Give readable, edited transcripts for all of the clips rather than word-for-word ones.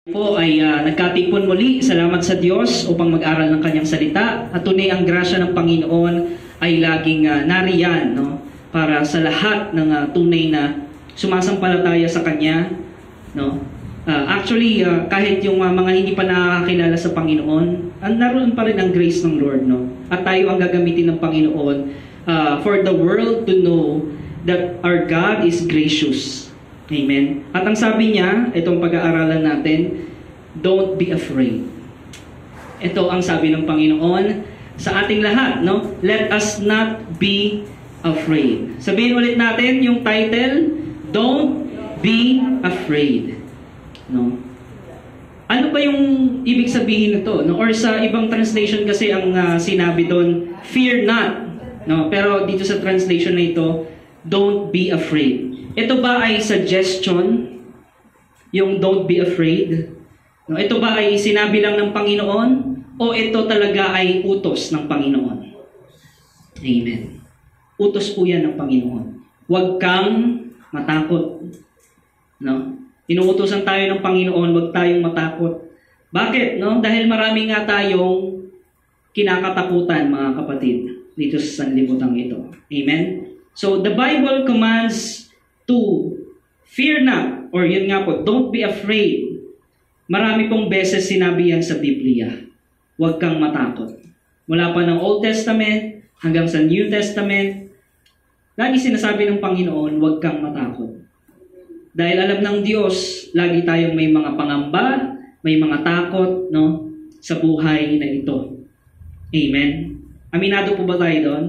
Po ay nagkatipon muli. Salamat sa Diyos upang mag-aral ng kanyang salita. At tunay ang grasya ng Panginoon ay laging nariyan, no? Para sa lahat ng tunay na sumasampalataya sa Kanya. No? Actually, kahit yung mga hindi pa nakakakilala sa Panginoon, naroon pa rin ang grace ng Lord. No? At tayo ang gagamitin ng Panginoon for the world to know that our God is gracious. Amen. At ang sabi niya, itong pag-aaralan natin, don't be afraid. Ito ang sabi ng Panginoon sa ating lahat, no? Let us not be afraid. Sabihin ulit natin yung title, don't be afraid. No? Ano ba yung ibig sabihin nito? No? Or sa ibang translation kasi ang sinabi doon, fear not. No? Pero dito sa translation na ito, don't be afraid. Ito ba ay suggestion? Yung don't be afraid? No, ito ba ay sinabi lang ng Panginoon? O ito talaga ay utos ng Panginoon? Amen. Utos po yan ng Panginoon. Huwag kang matakot. No? Inuutosan tayo ng Panginoon, huwag tayong matakot. Bakit? No? Dahil marami nga tayong kinakatakutan, mga kapatid, dito sa sanlibutan ito. Amen? So, the Bible commands to fear not, or yun nga po, don't be afraid. Marami pong beses sinabi yan sa Biblia. Huwag kang matakot. Mula pa ng Old Testament hanggang sa New Testament, lagi sinasabi ng Panginoon, huwag kang matakot. Dahil alam ng Diyos, lagi tayong may mga pangamba, may mga takot, no, sa buhay na ito. Amen? Aminado po ba tayo doon?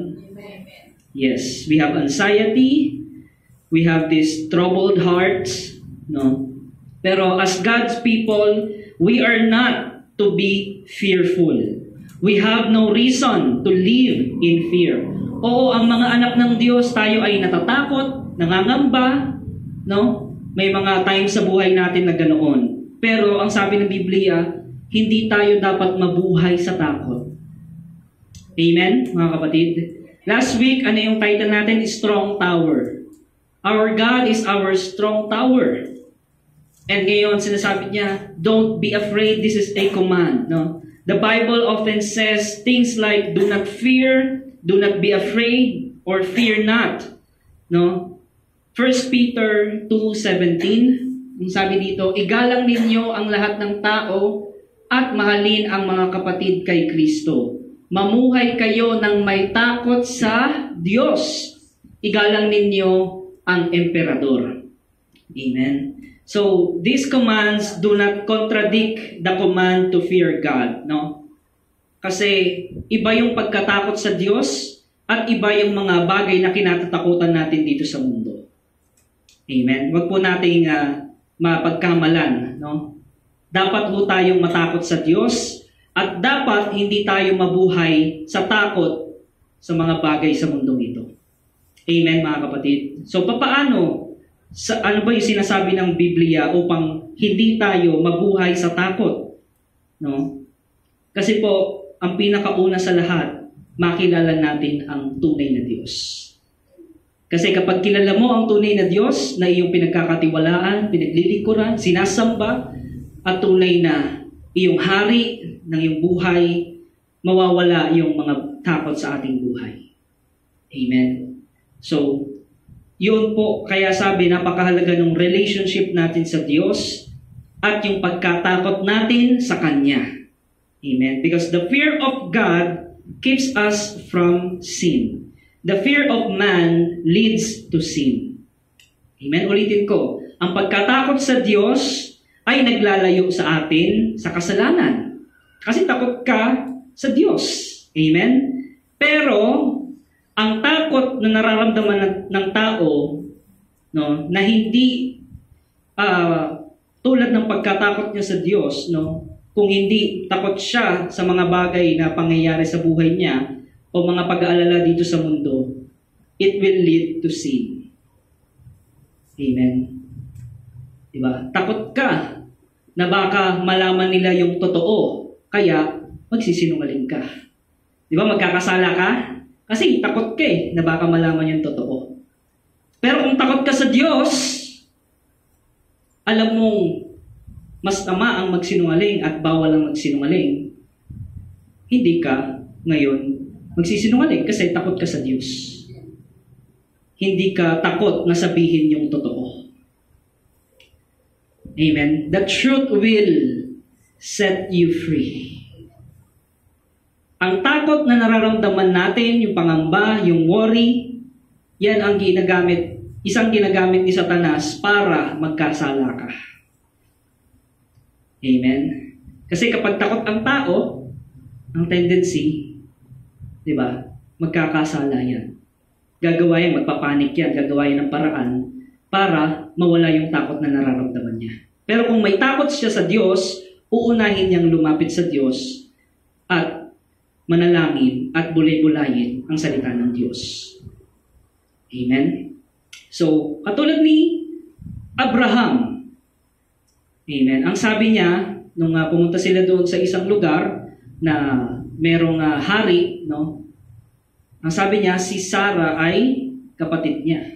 Yes, we have anxiety. We have these troubled hearts, no? Pero as God's people, we are not to be fearful. We have no reason to live in fear. Oo, ang mga anak ng Diyos, tayo ay natatakot, nangangamba, no? May mga times sa buhay natin na ganoon. Pero ang sabi ng Biblia, hindi tayo dapat mabuhay sa takot. Amen, mga kapatid? Last week, ano yung title natin? Strong Tower. Our God is our strong tower. And ngayon, sinasabi niya, don't be afraid. This is a command. No? The Bible often says things like, do not fear, do not be afraid, or fear not. No? 1 Peter 2:17, sabi dito, igalang ninyo ang lahat ng tao at mahalin ang mga kapatid kay Kristo. Mamuhay kayo ng may takot sa Diyos. Igalang ninyo ang emperador. Amen. So, these commands do not contradict the command to fear God, no? Kasi iba yung pagkatakot sa Diyos at iba yung mga bagay na kinatatakutan natin dito sa mundo. Amen. Huwag po nating mapagkamalan, no? Dapat po tayong matakot sa Diyos at dapat hindi tayo mabuhay sa takot sa mga bagay sa mundong ito. Amen, mga kapatid. So, papaano? Ano ba yung sinasabi ng Biblia upang hindi tayo mabuhay sa takot? No? Kasi po, ang pinakauna sa lahat, makilala natin ang tunay na Diyos. Kasi kapag kilala mo ang tunay na Diyos na iyong pinagkakatiwalaan, pinaglilingkuran, sinasamba, at tunay na iyong hari ng iyong buhay, mawawala yung mga takot sa ating buhay. Amen. So, yun po, kaya sabi, napakahalaga ng relationship natin sa Diyos at yung pagkatakot natin sa Kanya. Amen? Because the fear of God keeps us from sin. The fear of man leads to sin. Amen? Ulitin ko, ang pagkatakot sa Diyos ay naglalayo sa atin sa kasalanan. Kasi takot ka sa Diyos. Amen? Pero, ang takot na nararamdaman ng tao, no, na hindi tulad ng pagkatakot niya sa Diyos, no, kung hindi takot siya sa mga bagay na pangyayari sa buhay niya o mga pag-aalala dito sa mundo, it will lead to sin. Amen. Diba? Takot ka na baka malaman nila yung totoo, kaya magsisinungaling ka. Diba? Magkakasala ka? Kasi takot ka na baka malaman yung totoo. Pero kung takot ka sa Diyos, alam mong mas tama ang magsinungaling at bawal ang magsinungaling, hindi ka ngayon magsisinungaling kasi takot ka sa Diyos. Hindi ka takot na sabihin yung totoo. Amen? The truth will set you free. Ang takot na nararamdaman natin, yung pangamba, yung worry, yan ang isang ginagamit ni Satanas para magkasala ka. Amen? Kasi kapag takot ang tao, ang tendency, di ba, magkakasala yan. Gagawa yan, magpapanik yan, gagawa yan ng paraan para mawala yung takot na nararamdaman niya. Pero kung may takot siya sa Diyos, uunahin niyang lumapit sa Diyos at manalangin at bulay-bulayin ang salita ng Diyos. Amen? So, katulad ni Abraham, amen, ang sabi niya, nung pumunta sila doon sa isang lugar na merong hari, no? Ang sabi niya, si Sarah ay kapatid niya.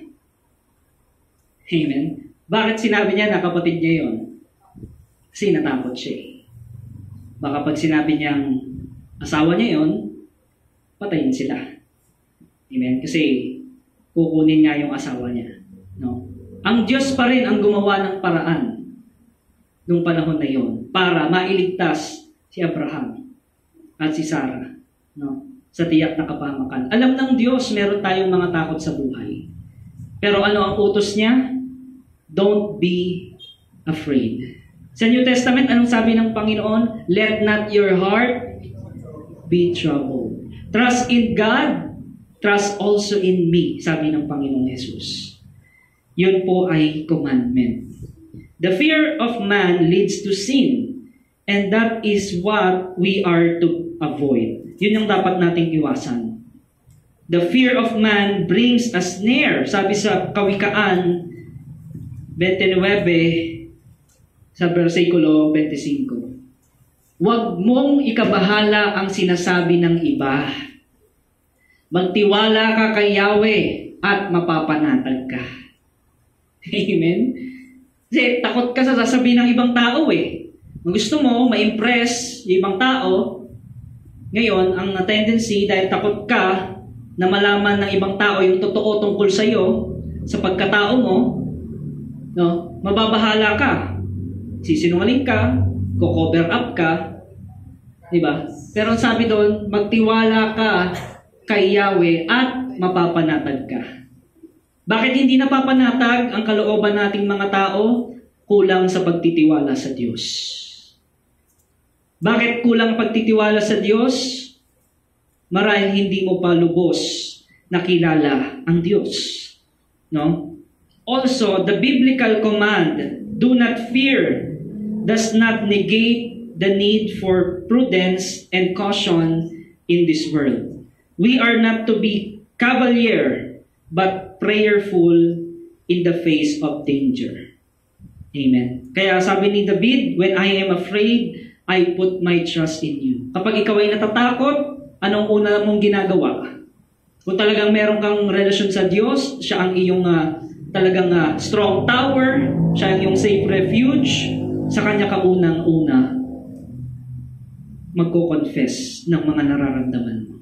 Amen? Bakit sinabi niya na kapatid niya yon? Kasi natakot siya. Baka pag sinabi niyang asawa niya yon, patayin sila. Amen? Kasi kukunin niya yung asawa niya. No? Ang Diyos pa rin ang gumawa ng paraan nung panahon na yon para mailigtas si Abraham at si Sarah, no? Sa tiyak na kapahamakan. Alam ng Diyos, meron tayong mga takot sa buhay. Pero ano ang utos niya? Don't be afraid. Sa New Testament, anong sabi ng Panginoon? Let not your heart be troubled. Trust in God, trust also in me, sabi ng Panginoong Jesus. Yun po ay commandment. The fear of man leads to sin, and that is what we are to avoid. Yun yung dapat nating iwasan. The fear of man brings a snare. Sabi sa Kawikaan 29, sa versikulo 25. Huwag mong ikabahala ang sinasabi ng iba. Magtiwala ka kay Yahweh at mapapanatag ka. Amen? Kasi takot ka sa sasabihin ng ibang tao eh. Gusto mo ma-impress yung ibang tao. Ngayon, ang tendency, dahil takot ka na malaman ng ibang tao yung totoo tungkol sa iyo, sa pagkatao mo, no, mababahala ka. Sisinungaling ka, ko-cover up ka, di ba? Pero sabi doon, magtiwala ka kay Yahweh at mapapanatag ka. Bakit hindi napapanatag ang kalooban nating mga tao? Kulang sa pagtitiwala sa Diyos. Bakit kulang pagtitiwala sa Diyos? Marahil hindi mo pa lubos nakilala ang Diyos. No? Also, the biblical command, do not fear, does not negate the need for prudence and caution in this world. We are not to be cavalier, but prayerful in the face of danger. Amen. Kaya sabi ni David, when I am afraid, I put my trust in you. Kapag ikaw ay natatakot, anong una mong ginagawa? Kung talagang meron kang relasyon sa Diyos, siya ang iyong talagang strong tower, siya ang iyong safe refuge, sa Kanya ka unang-una magko-confess ng mga nararamdaman mo.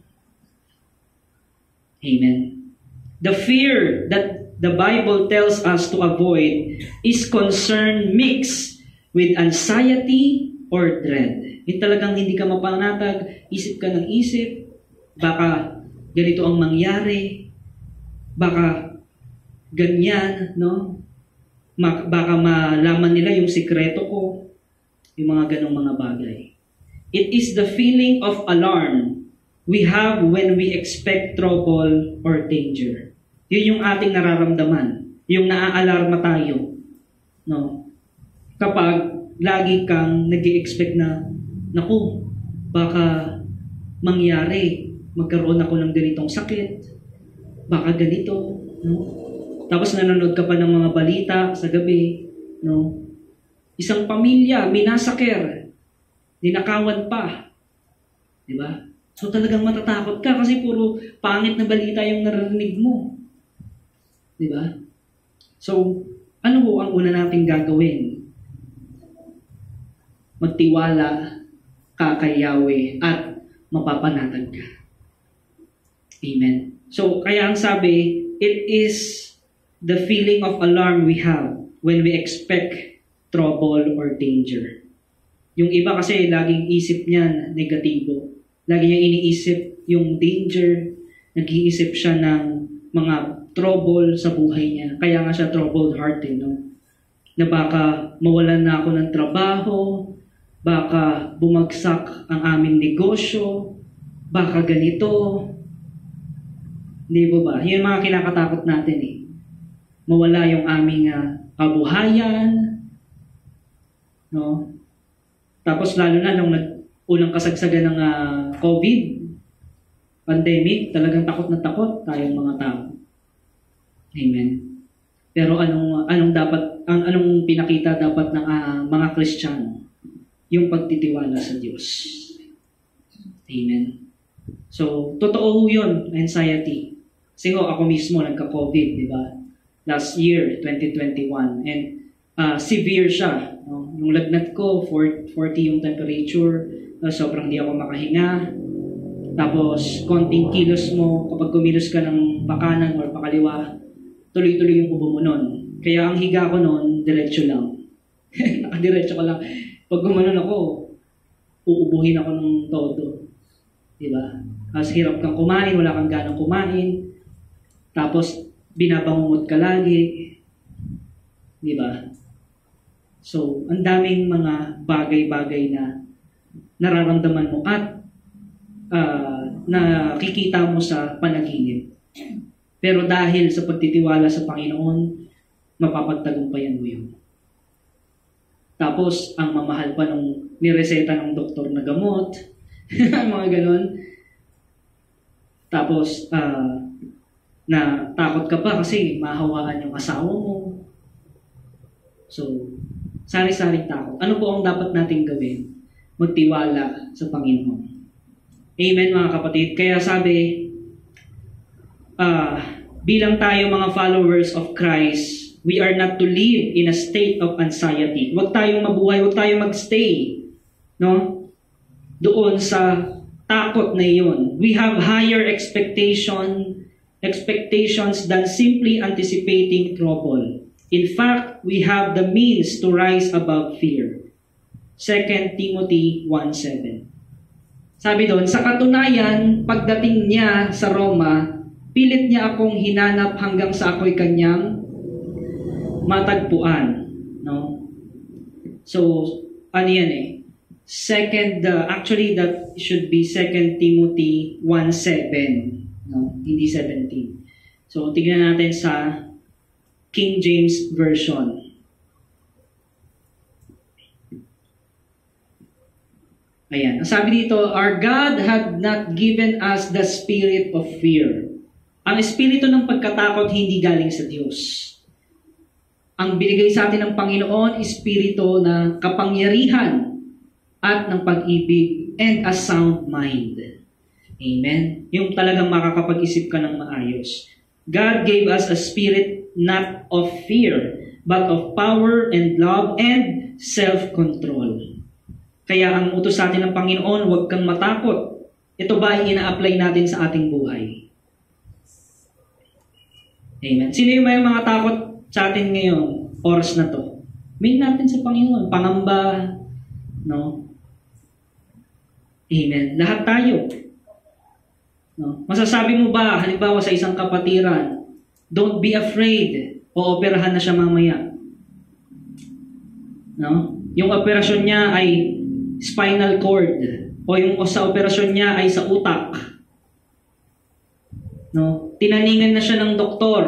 Amen. The fear that the Bible tells us to avoid is concern mixed with anxiety or dread. Yung talagang hindi ka mapanatag, isip ka ng isip, baka ganito ang mangyari, baka ganyan, no? Baka malaman nila yung sikreto ko, yung mga ganong mga bagay. It is the feeling of alarm we have when we expect trouble or danger. Yun yung ating nararamdaman, yung naaalarma tayo, no? Kapag lagi kang nag-i-expect na, naku, baka mangyari, magkaroon ako ng ganitong sakit, baka ganito, no? Tapos nanonood ka pa ng mga balita sa gabi, no? Isang pamilya, minasaker, ninakawan pa, di ba? So talagang matatakot ka kasi puro pangit na balita yung naririnig mo, di ba? So, ano ho ang una nating gagawin? magtiwala ka kay Yahweh at mapapanatag ka. Amen. So, kaya ang sabi, it is the feeling of alarm we have when we expect trouble or danger. Yung iba kasi laging isip niyan negatibo. Lagi niya iniisip yung danger, nag-iisip siya ng mga trouble sa buhay niya. Kaya nga siya troubled heart, no? Na baka mawalan na ako ng trabaho, baka bumagsak ang aming negosyo, baka ganito. Hindi ba? Yun mga kinakatakot natin eh. Mawala yung aming kabuhayan, no? Tapos lalo na nung unang kasagsagan ng COVID, pandemic, talagang takot na takot tayong mga tao. Amen. Pero anong pinakita dapat ng mga Kristiyano? Yung pagtitiwala sa Diyos. Amen. So, totoo yun, anxiety. Kasi ako mismo nagka-COVID, di ba? Last year, 2021. And severe siya. No? Yung lagnat ko, 40 yung temperature. Sobrang di ako makahinga. Tapos, konting kilos mo, kapag kumilos ka ng pakanan or pakaliwa, tuloy-tuloy yung ubo mo nun. Kaya ang higa ko nun, diretso lang. Nakadiretso ko lang. Pag gumanon ako, uubuhin ako ng todo. Diba? As hirap kang kumain, wala kang ganang kumain. Tapos, binabangungot ka lagi. Diba? So, ang daming mga bagay-bagay na nararamdaman mo at nakikita mo sa panaginip. Pero dahil sa pagtitiwala sa Panginoon, mapapagtagumpayan mo yun. Tapos, ang mamahal pa nung nireseta ng doktor na gamot, mga ganon. Tapos, na takot ka pa kasi mahawaan yung asawa mo. So, sari-saring takot. Ano po ang dapat nating gawin? Magtiwala sa Panginoon. Amen mga kapatid. Kaya sabi, bilang tayo mga followers of Christ, we are not to live in a state of anxiety. Huwag tayong mabuhay, huwag tayong magstay, no? Doon sa takot na iyon. We have higher expectations than simply anticipating trouble. In fact, we have the means to rise above fear. 2 Timothy 1:7. Sabi doon, sa katunayan, pagdating niya sa Roma, pilit niya akong hinanap hanggang sa ako'y kanyang matagpuan. No? So, ano yan eh? Actually, that should be 2 Timothy 1:7. No? Hindi 17. So, tignan natin sa King James Version. Ayan. Ang sabi dito, our God had not given us the spirit of fear. Ang espiritu ng pagkatakot hindi galing sa Diyos. Ang binigay sa atin ng Panginoon, espiritu na kapangyarihan at ng pag-ibig and a sound mind. Amen? Yung talagang makakapag-isip ka ng maayos. God gave us a spirit not of fear, but of power and love and self-control. Kaya ang utos sa atin ng Panginoon, huwag kang matakot. Ito ba ay ina-apply natin sa ating buhay? Amen. Sino yung may mga takot sa atin ngayon, oras na to? Main natin sa Panginoon. Pangamba, no? Amen. Lahat tayo. No? Masasabi mo ba, halimbawa sa isang kapatiran, don't be afraid, o operahan na siya mamaya. No? Yung operasyon niya ay spinal cord, o yung sa operasyon niya ay sa utak. No? Tinaningan na siya ng doktor.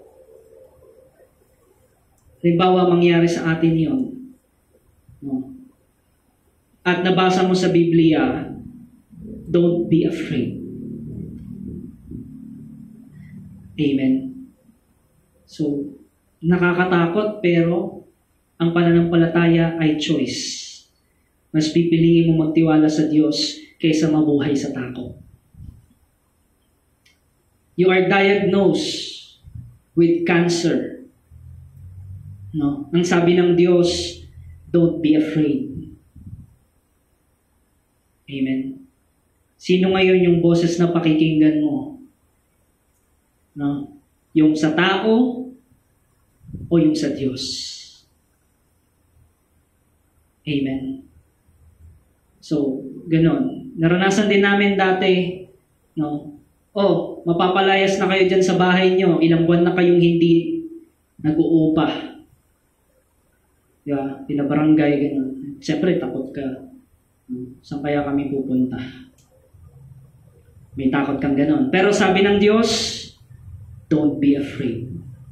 Halimbawa, mangyari sa atin yon. No? At nabasa mo sa Biblia, don't be afraid. Amen. So, nakakatakot pero ang pananampalataya ay choice. Mas pipiliin mo magtiwala sa Diyos kaysa mabuhay sa takot. You are diagnosed with cancer. No? Ang sabi ng Diyos, don't be afraid. Amen. Sino ngayon yung boses na pakikinggan mo? No? Yung sa tao o yung sa Diyos? Amen. So, ganon. Naranasan din namin dati, no? Oh, mapapalayas na kayo dyan sa bahay nyo. Ilang buwan na kayong hindi nag-uupa. Yeah, pinabarangay, ganon. Siyempre, takot ka. Saan kaya kami pupunta? May takot kang ganon. Pero sabi ng Diyos, don't be afraid.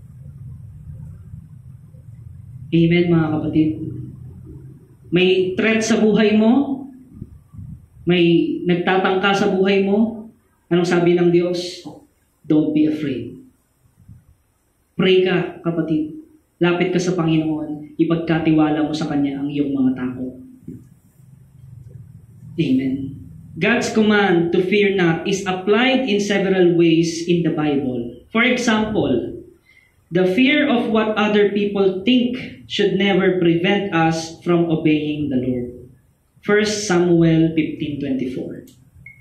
Amen, mga kapatid. May threat sa buhay mo, may nagtatangka sa buhay mo, anong sabi ng Diyos? Don't be afraid. Pray ka, kapatid. Lapit ka sa Panginoon. Ipagkatiwala mo sa Kanya ang iyong mga takot. Amen. God's command to fear not is applied in several ways in the Bible. For example, the fear of what other people think should never prevent us from obeying the Lord. 1 Samuel 15:24.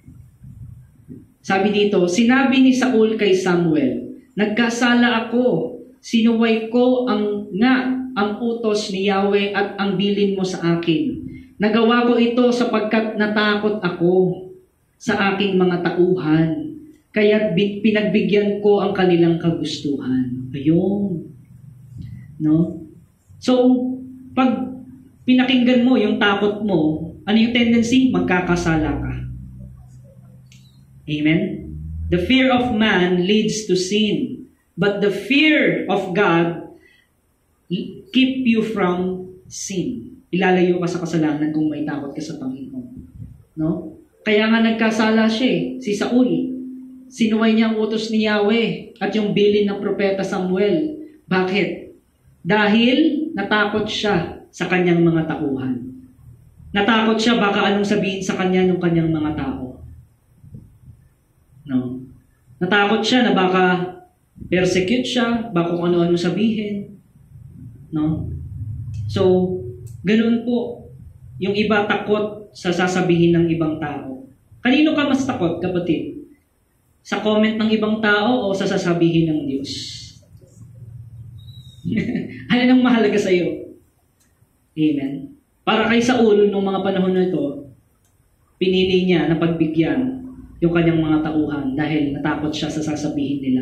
Sabi dito, sinabi ni Saul kay Samuel, nagkasala ako, sinuway ko ang utos ni Yahweh at ang bilin mo sa akin. Nagawa ko ito sapagkat natakot ako sa aking mga tauhan, kaya't pinagbigyan ko ang kanilang kagustuhan. Ayun. No? So, pag pinakinggan mo yung takot mo, ano yung tendency? Magkakasala ka. Amen? The fear of man leads to sin, but the fear of God keep you from sin. Ilalayo ka sa kasalanan kung may takot ka sa Panginoon. No? Kaya nga nagkasala siya si Saul. Sinuway niya ang utos ni Yahweh at yung bilin ng propeta Samuel. Bakit? Dahil natakot siya sa kanyang mga tauhan. Natakot siya baka anong sabihin sa kanya ng kanyang mga tao. No? Natakot siya na baka persecute siya, baka kung ano-ano sabihin. No? So, ganoon po. Yung iba takot sa sasabihin ng ibang tao. Kanino ka mas takot, kapatid? Sa comment ng ibang tao o sa sasabihin ng Diyos? Ano ang mahalaga sa iyo? Amen. Para kay Saul, nung mga panahon na ito, pinili niya na pagbigyan yung kanyang mga tauhan dahil natakot siya sa sasabihin nila.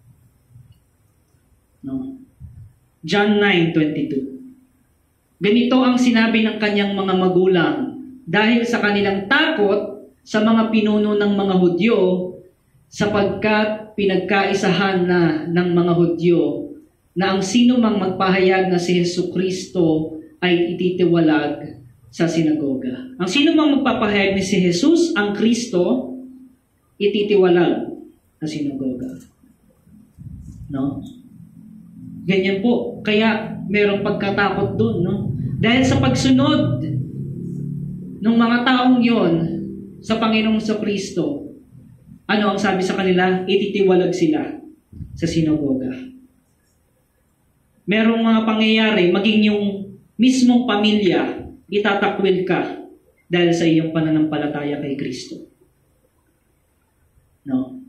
No? John 9:22. Ganito ang sinabi ng kanyang mga magulang dahil sa kanilang takot sa mga pinuno ng mga Hudyo sapagkat pinagkaisahan na ng mga Hudyo na ang sino mang magpahayag na si Jesucristo ay ititiwalag sa sinagoga. Ang sino mang magpapahayag ni si Jesus, ang Kristo, ititiwalag sa sinagoga. No? Ganyan po. Kaya merong pagkatakot dun, no? Dahil sa pagsunod ng mga taong yon sa Panginoong Kristo, ano ang sabi sa kanila? Ititiwalag sila sa sinagoga. Merong mga pangyayari, maging yung mismong pamilya, itatakwil ka dahil sa iyong pananampalataya kay Kristo. No?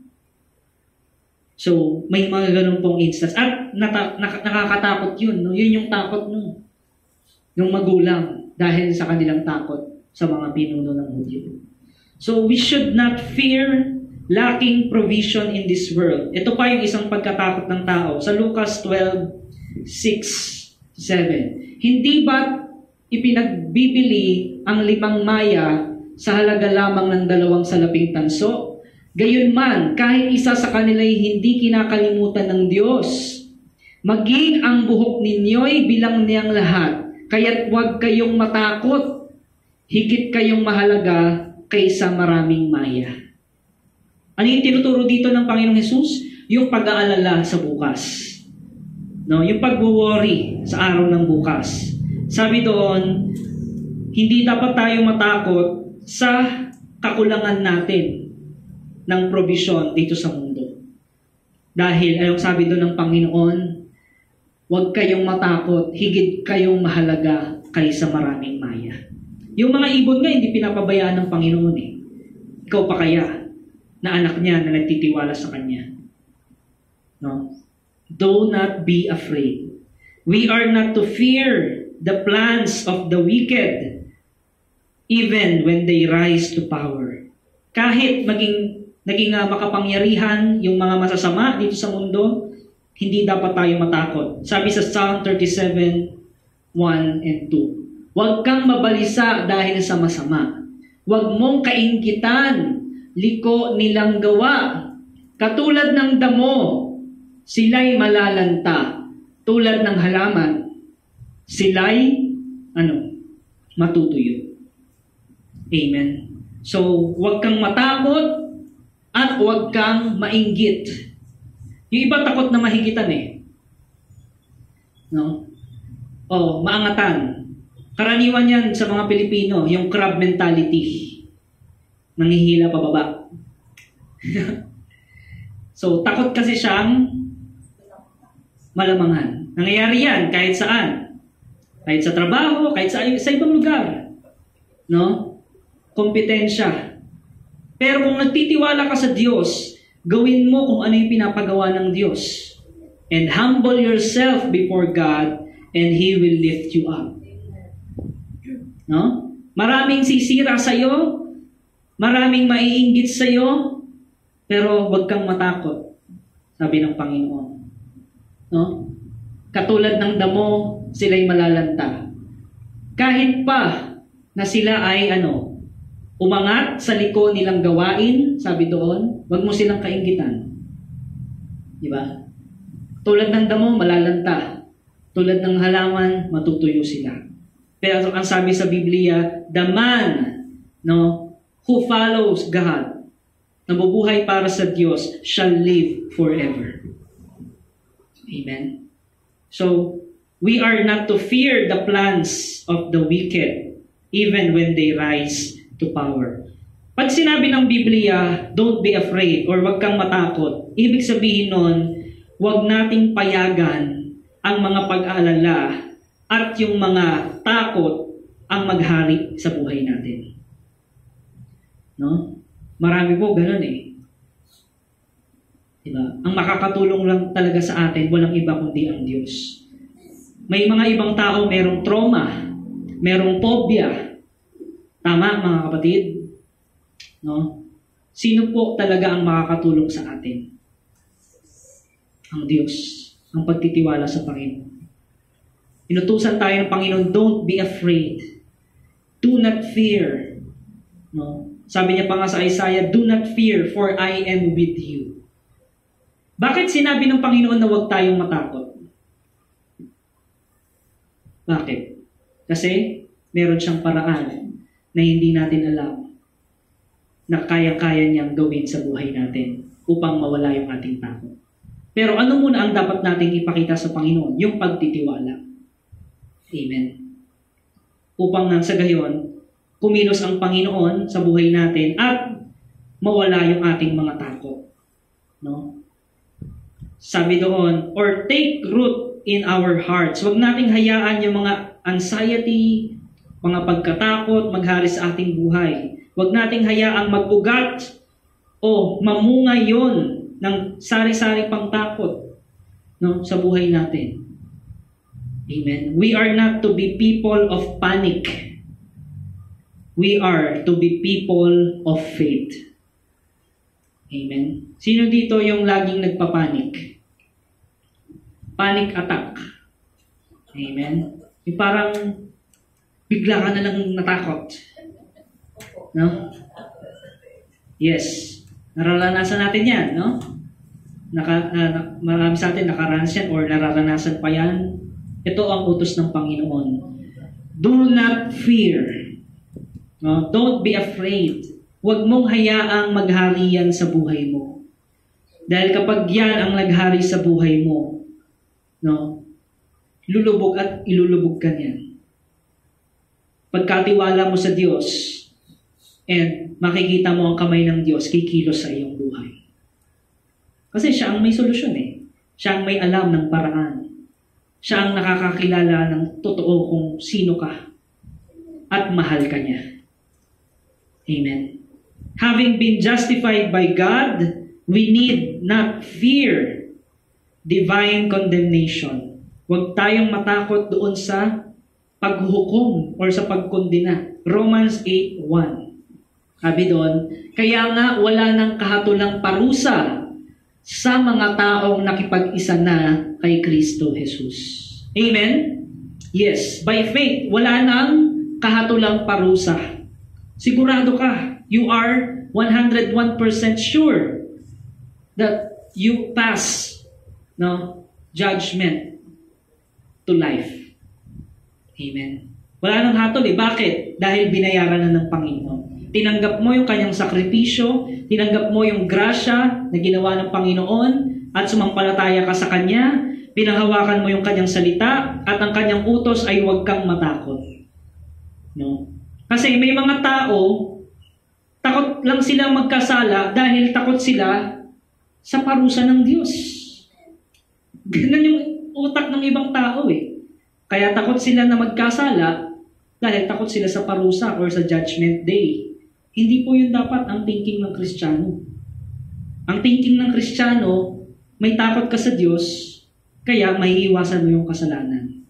So, may mga ganun pong instance. At nakakatakot yun. No? Yun yung takot ng magulang dahil sa kanilang takot sa mga pinuno ng Hudyo. So, we should not fear lacking provision in this world. Ito pa yung isang pagkatakot ng tao. Sa Lucas 12:6-7. Hindi ba ipinagbibili ang 5 maya sa halaga lamang ng 2 salaping tanso? Gayunman, kahit isa sa kanila'y hindi kinakalimutan ng Diyos. Maging ang buhok ninyo'y bilang niyang lahat, kaya't huwag kayong matakot. Higit kayong mahalaga kaysa maraming maya. Ano yung tinuturo dito ng Panginoong Jesus? Yung pag-aalala sa bukas. No, yung pag-worry sa araw ng bukas. Sabi doon, hindi dapat tayo matakot sa kakulangan natin ng provision dito sa mundo. Dahil, ayong sabi doon ng Panginoon, huwag kayong matakot, higit kayong mahalaga kaysa maraming maya. Yung mga ibon nga, hindi pinapabayaan ng Panginoon eh. Ikaw pa kaya na anak niya na nagtitiwala sa Kanya? No? Do not be afraid. We are not to fear the plans of the wicked, even when they rise to power. Kahit naging makapangyarihan yung mga masasama dito sa mundo, hindi dapat tayo matakot. Sabi sa Psalm 37:1 and 2, huwag kang mabalisa dahil sa masama. Huwag mong kainggitan, liko nilang gawa. Katulad ng damo, sila'y malalanta. Tulad ng halaman, sila'y matutuyo. Amen. So, huwag kang matakot at huwag kang mainggit. Yung iba takot na mahigitan eh. No? Maangatan. Karaniwan yan sa mga Pilipino, yung crab mentality. Nangihila pababa. So, takot kasi siyang malamangan. Nangyayari yan kahit saan. Kahit sa trabaho, kahit sa ibang lugar. No? Kompetensya. Pero kung nagtitiwala ka sa Diyos, gawin mo kung ano yung pinapagawa ng Diyos. And humble yourself before God and He will lift you up. No? Maraming sisira sa'yo, maraming maiinggit sa'yo, pero huwag kang matakot, sabi ng Panginoon. No? Katulad ng damo, sila'y malalanta. Kahit pa na sila ay umangat sa liko nilang gawain, sabi doon, huwag mo silang kainggitan. Di ba? Tulad ng damo, malalanta. Tulad ng halaman, matutuyo sila. Pero ang sabi sa Biblia, the man who follows God, nabubuhay para sa Diyos, shall live forever. Amen. So, we are not to fear the plans of the wicked, even when they rise to power. Pag sinabi ng Biblia, don't be afraid, or wag kang matakot, ibig sabihin nun, wag nating payagan ang mga pag-aalala at yung mga takot ang maghari sa buhay natin. No? Marami po ganun eh. Diba? Ang makakatulong lang talaga sa atin, walang iba kundi ang Diyos. May mga ibang tao merong trauma, merong phobia. Tama, mga kapatid? No? Sino po talaga ang makakatulong sa atin? Ang Diyos. Ang pagtitiwala sa Panginoon. Inutusan tayo ng Panginoon, don't be afraid. Do not fear. No? Sabi niya pa nga sa Isaiah, do not fear, for I am with you. Bakit sinabi ng Panginoon na huwag tayong matakot? Bakit? Kasi meron siyang paraan na hindi natin alam na kaya-kaya niyang gawin sa buhay natin upang mawala yung ating takot. Pero ano muna ang dapat nating ipakita sa Panginoon? Yung pagtitiwala. Amen. Upang nang sa gayon, kumilos ang Panginoon sa buhay natin at mawala yung ating mga takot. No? Sabi doon, or take root in our hearts. Huwag nating hayaan yung mga anxiety, mga pagkatakot, maghari sa ating buhay. Huwag nating hayaang mag-ugat o mamunga yon ng sari-sari pang takot sa buhay natin. Amen. We are not to be people of panic. We are to be people of faith. Amen. Sino dito yung laging nagpapanik? Panic attack. Amen. Yung parang bigla ka na lang natakot. No? Yes. Nararanasan natin yan, no? Marami sa atin nakaranas yan or nararanasan pa yan. Ito ang utos ng Panginoon. Do not fear. No? Don't be afraid. Huwag mong hayaang maghari yan sa buhay mo. Dahil kapag yan ang naghari sa buhay mo, no, lulubog at ilulubog ka niyan. Pagkatiwala mo sa Diyos, and makikita mo ang kamay ng Diyos, kikilos sa iyong buhay. Kasi siya ang may solusyon eh. Siya ang may alam ng paraan. Siya ang nakakakilala ng totoo kung sino ka. at mahal ka niya. Amen. Having been justified by God, we need not fear divine condemnation. Huwag tayong matakot doon sa paghuhukom or sa pagkondena. Romans 8:1. Sabi doon, kaya nga wala nang kahatulang parusa sa mga taong nakipag-isa na kay Kristo Jesus. Amen? Yes, by faith, wala nang kahatulang parusa. Sigurado ka, you are 101% sure that you pass judgment to life. Amen. Wala nang hatol eh. Bakit? Dahil binayaran na ng Panginoon. Tinanggap mo yung kanyang sakripisyo, tinanggap mo yung grasya na ginawa ng Panginoon, at sumampalataya ka sa Kanya, pinanghawakan mo yung kanyang salita, at ang kanyang utos ay huwag kang matakot. No? Kasi may mga tao, takot lang sila magkasala dahil takot sila sa parusa ng Diyos. Ganun yung utak ng ibang tao eh. Kaya takot sila na magkasala dahil takot sila sa parusa or sa judgment day. Hindi po yun dapat ang thinking ng Kristiyano. Ang thinking ng Kristiyano, may takot ka sa Diyos, kaya maiiwasan mo yung kasalanan.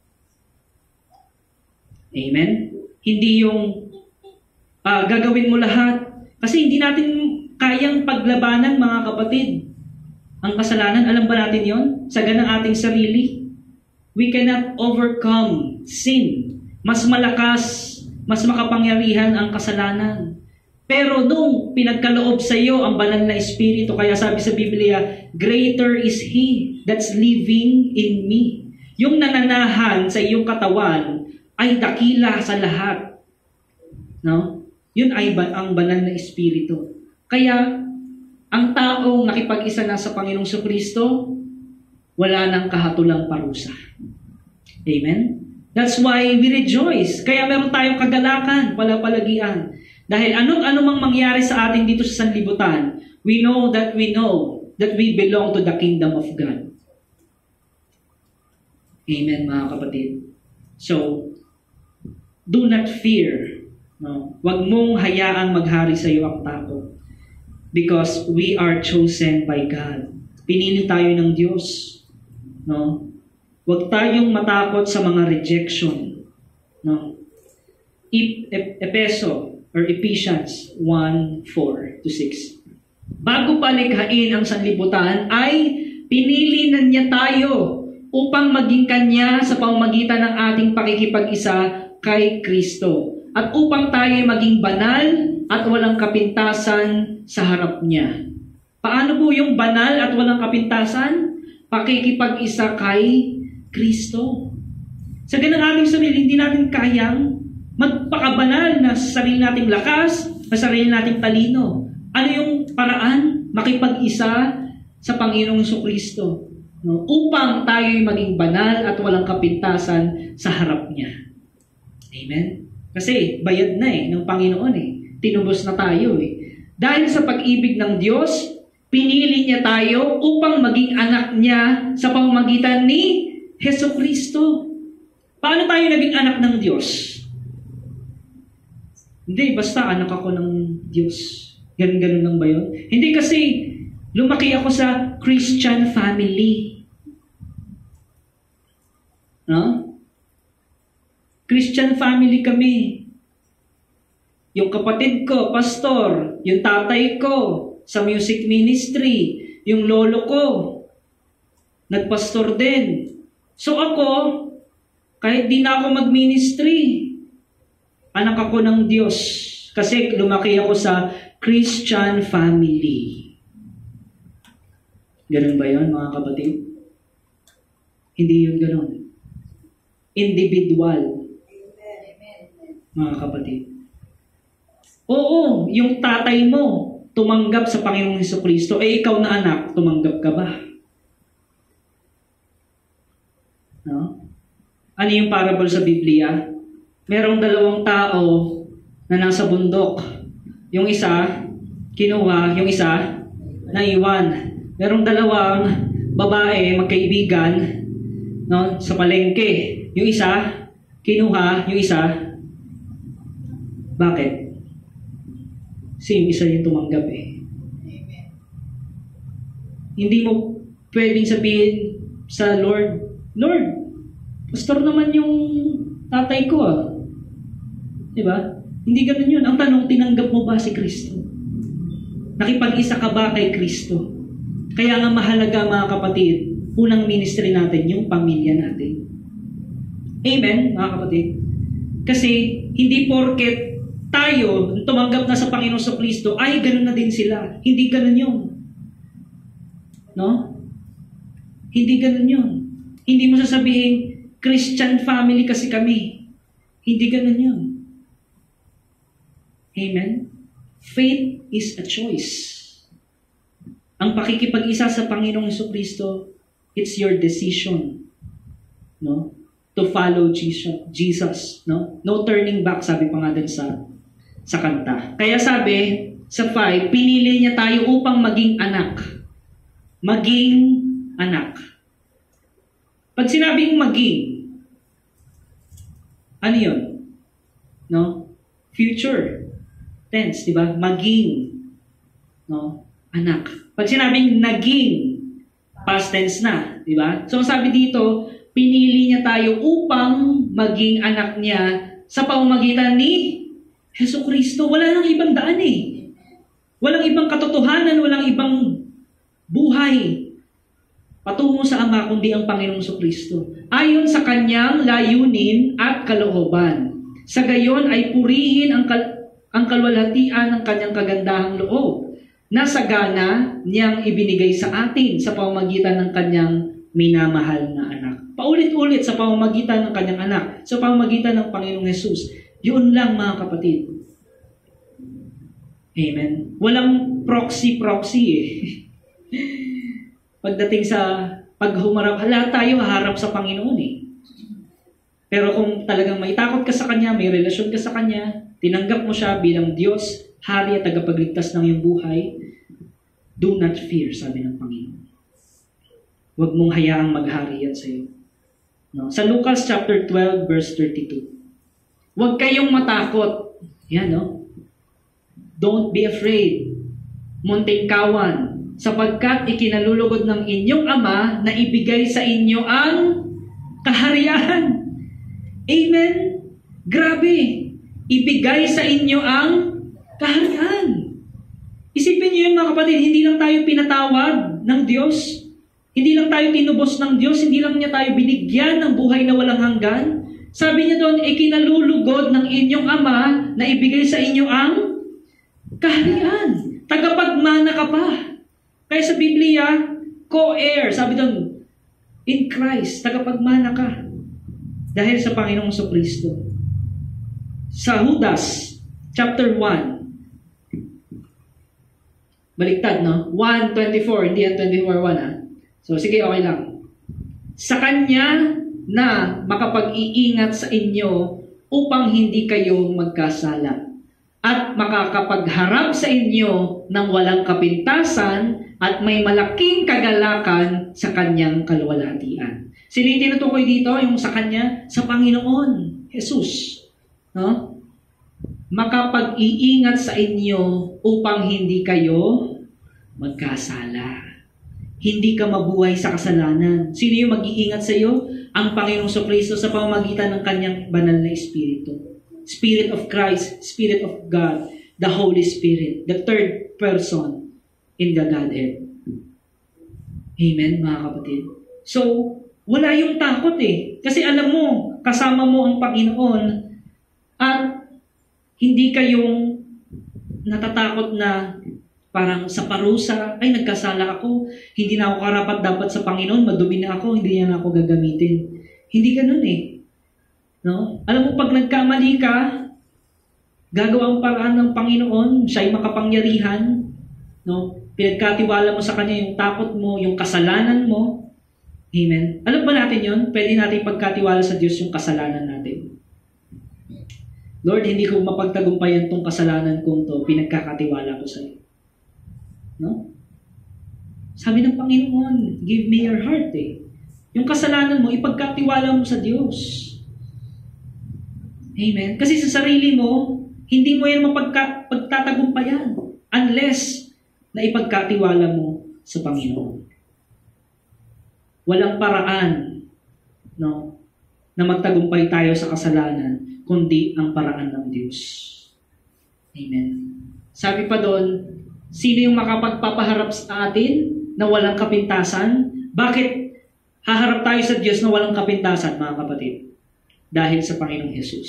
Amen? Hindi yung gagawin mo lahat. Kasi hindi natin kayang paglabanan, mga kapatid. Ang kasalanan, alam ba natin yon? Saga ng ating sarili. We cannot overcome sin. Mas malakas, mas makapangyarihan ang kasalanan. Pero nung pinagkaloob sa iyo ang banal na Espiritu, kaya sabi sa Biblia, greater is He that's living in me. Yung nananahan sa iyong katawan ay dakila sa lahat. No? Yun ay ang banal na Espiritu. Kaya, ang taong nakipag-isa na sa Panginoong Kristo, wala nang kahatulang parusa. Amen? That's why we rejoice. Kaya meron tayong kagalakan, palapalagian. Dahil anong mangyari sa atin dito sa sanlibutan, we know that we belong to the kingdom of God. Amen, mga kapatid. So, do not fear. No? Huwag mong hayaang maghari sa iyo ang takot. Because we are chosen by God. Pinili tayo ng Diyos. No? Huwag tayong matakot sa mga rejection. No? Ephesians 1:4-6. Bago palikhain ang sanlibutan, ay pinili na niya tayo upang maging Kanya sa pamamagitan ng ating pakikipag-isa kay Kristo. At upang tayo maging banal at walang kapintasan sa harap niya. Paano po yung banal at walang kapintasan? Pakikipag-isa kay Kristo. Sa ganang ating sarili, hindi natin kayang magpakabanal na sa sarili nating lakas, sa sarili nating talino. Ano yung paraan? Makipag-isa sa Panginoong Kristo. No? Upang tayo'y maging banal at walang kapintasan sa harap niya. Amen? Kasi bayad na ng Panginoon Tinubos na tayo Dahil sa pag-ibig ng Diyos, pinili niya tayo upang maging anak niya sa pamamagitan ni Jesucristo. Paano tayo naging anak ng Diyos? Hindi, basta anak ako ng Diyos. Ganun lang ba yun? Hindi, kasi lumaki ako sa Christian family. No? Christian family kami. Yung kapatid ko, pastor. Yung tatay ko, sa music ministry. Yung lolo ko, nagpastor din. So ako, kahit di na ako mag-ministry, anak ako ng Diyos. Kasi lumaki ako sa Christian family. Ganun ba yun, mga kapatid? Hindi yun ganun. Individual. Mga kapatid. Oo, yung tatay mo tumanggap sa Panginoong Jesucristo, ikaw na anak, tumanggap ka ba? No? Ano yung parable sa Biblia? Merong dalawang tao na nasa bundok. Yung isa, kinuha, yung isa, naiwan. Merong dalawang babae, magkaibigan, no, sa palengke. Yung isa, kinuha, yung isa, Bakit? Kasi yung isa yung tumanggap eh. Amen. Hindi mo pwedeng sabihin sa Lord, Lord, pastor naman yung tatay ko ah. Diba? Hindi ganun yun. Ang tanong, tinanggap mo ba si Kristo? Nakipag-isa ka ba kay Kristo? Kaya nga mahalaga mga kapatid, unang ministry natin, yung pamilya natin. Amen, mga kapatid? Kasi hindi porket tayo tumanggap na sa Panginoon sa Kristo, ay ganun na din sila. Hindi ganun yun. No? Hindi ganun yun. Hindi mo sasabihin, Christian family kasi kami. Hindi ganun yun. Amen? Faith is a choice. Ang pakikipag-isa sa Panginoong Jesucristo, it's your decision, no? To follow Jesus, no? No turning back, sabi pa nga din sa kanta. Kaya sabi sa 5, pinili niya tayo upang maging anak. Maging anak. Pag sinabing maging, ano yun? No? Future tense, di ba? Maging, no? Anak. Pag sinabing naging, past tense na, di ba? So sabi dito, pinili niya tayo upang maging anak niya sa pamamagitan ni Jesucristo. Wala nang ibang daan eh. Walang ibang katotohanan, walang ibang buhay patungo sa Ama kundi ang Panginoong Jesucristo. Ayon sa kanyang layunin at kalooban. Sa gayon ay purihin ang kalwalhatian ng kanyang kagandahang loob na sagana niyang ibinigay sa atin sa pamamagitan ng kanyang minamahal na anak. Paulit-ulit sa pamamagitan ng kanyang anak, sa pamamagitan ng Panginoong Jesus. Yun lang mga kapatid. Amen. Walang proxy eh. Pagdating sa paghumarap, lahat tayo haharap sa Panginoon eh. Pero kung talagang may takot ka sa Kanya, may relasyon ka sa Kanya, tinanggap mo siya bilang Diyos, Hari at tagapagligtas ng iyong buhay, do not fear, sabi ng Panginoon. Huwag mong hayaang maghari yan sa iyo. No? Sa Lucas chapter 12, verse 32. Huwag kayong matakot. Yan, no? Don't be afraid. Muntingkawan, sapagkat ikinalulugod ng inyong Ama na ibigay sa inyo ang kaharian. Amen? Grabe. Ibigay sa inyo ang kaharian. Isipin niyo yun mga kapatid, hindi lang tayo pinatawad ng Diyos. Hindi lang tayo tinubos ng Diyos. Hindi lang niya tayo binigyan ng buhay na walang hanggan. Sabi niya doon, ikinalulugod ng inyong Ama na ibigay sa inyo ang kaharian. Tagapagmana ka pa. Kaya sa Biblia, co-heir. Sabi doon, in Christ, tagapagmana ka. Dahil sa Panginoong Jesucristo. Sa Judas, chapter 1. Baliktad, no? 1:24, hindi yan 24:1, ha? So, sige, okay lang. Sa Kanya na makapag-iingat sa inyo upang hindi kayo magkasala at makakapagharap sa inyo ng walang kapintasan at may malaking kagalakan sa Kanyang kalwalhatian. Sino yung tinutukoy dito? Yung sa Kanya? Sa Panginoon, Jesus. No? Makapag-iingat sa inyo upang hindi kayo magkasala. Hindi ka mabuhay sa kasalanan. Sino yung mag-iingat sa iyo? Ang Panginoong Jesucristo sa pamamagitan ng Kanyang banal na Espiritu. Spirit of Christ, Spirit of God, the Holy Spirit, the third person in the Godhead. Amen, mga kapatid. So, wala yung takot eh. Kasi alam mo, kasama mo ang Panginoon at hindi kayong natatakot na parang sa parusa, ay nagkasala ako, hindi na ako karapat dapat sa Panginoon, madumi na ako, hindi niya na ako gagamitin. Hindi ganun eh. No? Alam mo, pag nagkamali ka, gagawa ang paraan ng Panginoon, siya'y makapangyarihan, no? Pinagkatiwala mo sa Kanya yung takot mo, yung kasalanan mo. Amen. Alam ba natin yun? Pwede natin pagkatiwala sa Diyos yung kasalanan natin. Lord, hindi ko mapagtagumpayan tong kasalanan kong to, pinagkakatiwala ko sa iyo. No? Sabi ng Panginoon, give me your heart eh. Yung kasalanan mo, ipagkatiwala mo sa Diyos. Amen? Kasi sa sarili mo, Hindi mo yan pagtatagumpayan unless na ipagkatiwala mo sa Panginoon. Walang paraan, no, na magtagumpay tayo sa kasalanan, kundi ang paraan ng Diyos. Amen. Sabi pa doon, sino yung makapagpapaharap sa atin na walang kapintasan? Bakit haharap tayo sa Diyos na walang kapintasan, mga kapatid? Dahil sa Panginoong Hesus.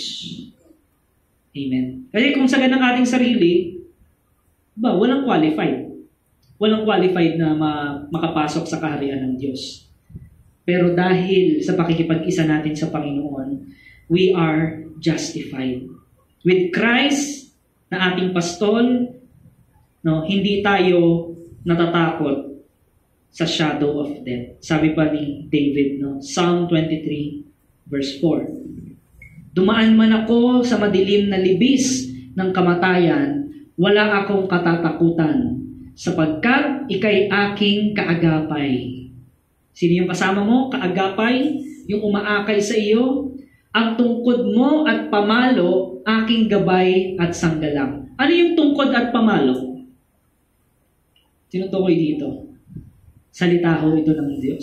Amen. Kasi kung sa ganang ating sarili, walang qualified. Walang qualified na makapasok sa kaharian ng Diyos. Pero dahil sa pakikipag-isa natin sa Panginoon, we are justified. With Christ na ating pastol, no, hindi tayo natatakot sa shadow of death. Sabi pa ni David, no, Psalm 23 verse 4. Dumaan man ako sa madilim na libis ng kamatayan, wala akong katatakutan, sapagkat ika'y aking kaagapay. Sino yung kasama mo? Kaagapay, yung umaakay sa iyo. Ang tungkod mo at pamalo, aking gabay at sanggalang. Ano yung tungkod at pamalo? Tinutukoy dito. Salita ho ito ng Diyos.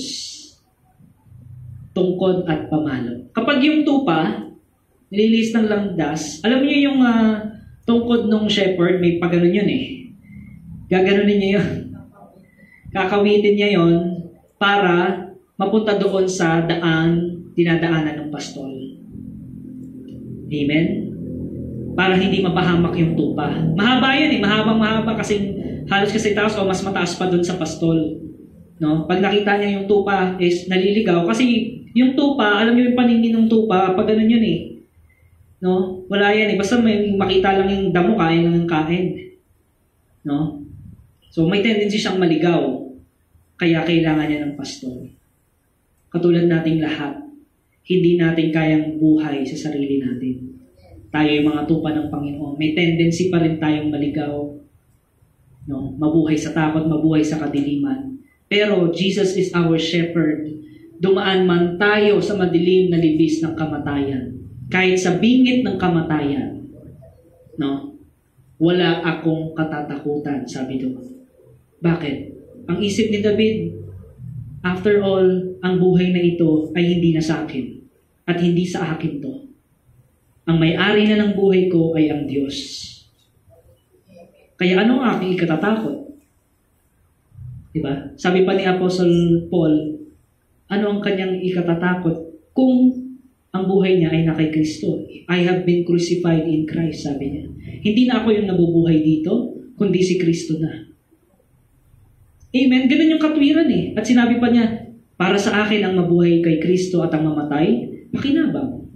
Tungkod at pamalo. Kapag yung tupa, nililis ng landas, alam niyo yung tungkod ng shepherd, may pagano'n yun eh. Gaganunin niya yun. Kakawitin niya yun para mapunta doon sa dinadaanan ng pastol. Amen? Para hindi mapahamak yung tupa. Mahaba yan eh. Mahaba kasi halos kasi taas o mas mataas pa doon sa pastol. No? Pag nakita niya yung tupa is naliligaw. Kasi yung tupa, alam niyo yung paningin ng tupa, pag ganun yun eh. No? Wala yan eh. Basta may makita lang yung damo, kain ng kain. No? So may tendency siyang maligaw. Kaya kailangan niya ng pastol. Katulad nating lahat, hindi natin kayang buhay sa sarili natin. Tayo yung mga tupa ng Panginoon. May tendency pa rin tayong maligaw. No? Mabuhay sa takot, mabuhay sa kadiliman. Pero Jesus is our shepherd. Dumaan man tayo sa madilim na libis ng kamatayan. Kahit sa bingit ng kamatayan. No? Wala akong katatakutan, sabi doon. Bakit? Ang isip ni David, after all, ang buhay na ito ay hindi na sa akin at hindi sa akin to. Ang may-ari na ng buhay ko ay ang Diyos. Kaya ano ang aking ikatatakot? Diba? Sabi pa ni Apostle Paul, ano ang kanyang ikatatakot kung ang buhay niya ay na kay Kristo? I have been crucified in Christ, sabi niya. Hindi na ako yung nabubuhay dito, kundi si Kristo na. Amen? Ganun yung katwiran eh. At sinabi pa niya, para sa akin ang mabuhay kay Kristo at ang mamatay, makinabang.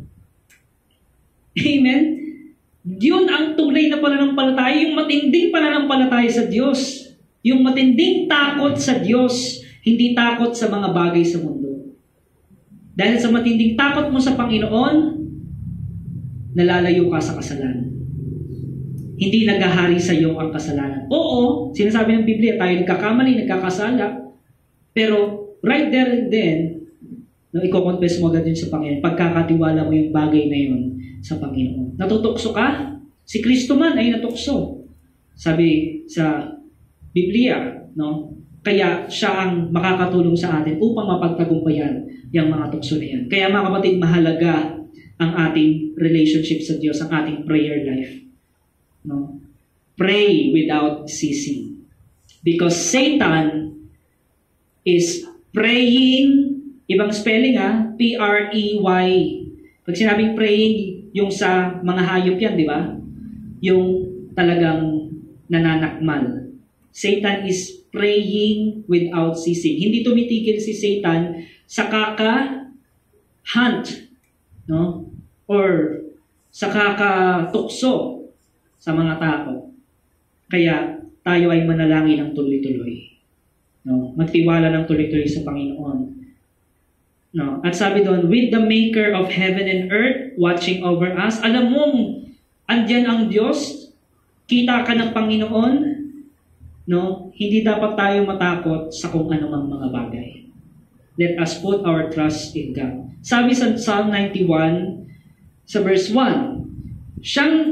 Amen? Yun ang tunay na pananampalataya, yung matinding pananampalataya sa Diyos. Yung matinding takot sa Diyos, hindi takot sa mga bagay sa mundo. Dahil sa matinding takot mo sa Panginoon, nalalayo ka sa kasalanan. Hindi naghahari sa iyo ang kasalanan. Oo, sinasabi ng Biblia, tayo nagkakamali, nagkakasala. Pero right there and then, no, i-confess mo agad yun sa Panginoon. Pagkakatiwala mo yung bagay na yun sa Panginoon. Natutukso ka? Si Kristo man ay natukso. Sabi sa Biblia, no? Kaya siya ang makakatulong sa atin upang mapagtagumpayan yung mga tukso na yan. Kaya mga kapatid, mahalaga ang ating relationship sa Diyos, ang ating prayer life. No? Pray without ceasing. Because Satan is praying, ibang spelling P-R-E-Y. Pag sinabing praying, yung sa mga hayop yan, di ba? Yung talagang nananakmal. Satan is praying without ceasing. Hindi tumitigil si Satan sa kaka-hunt, no? Or sa kakatukso sa mga tao. Kaya tayo ay manalangin ng tuloy-tuloy. No? Magtiwala ng tuloy-tuloy sa Panginoon. No? At sabi doon, with the maker of heaven and earth watching over us. Alam mong andyan ang Diyos. Kita ka ng Panginoon. No? Hindi dapat tayo matakot sa kung anumang mga bagay. Let us put our trust in God. Sabi sa Psalm 91 sa verse 1, siyang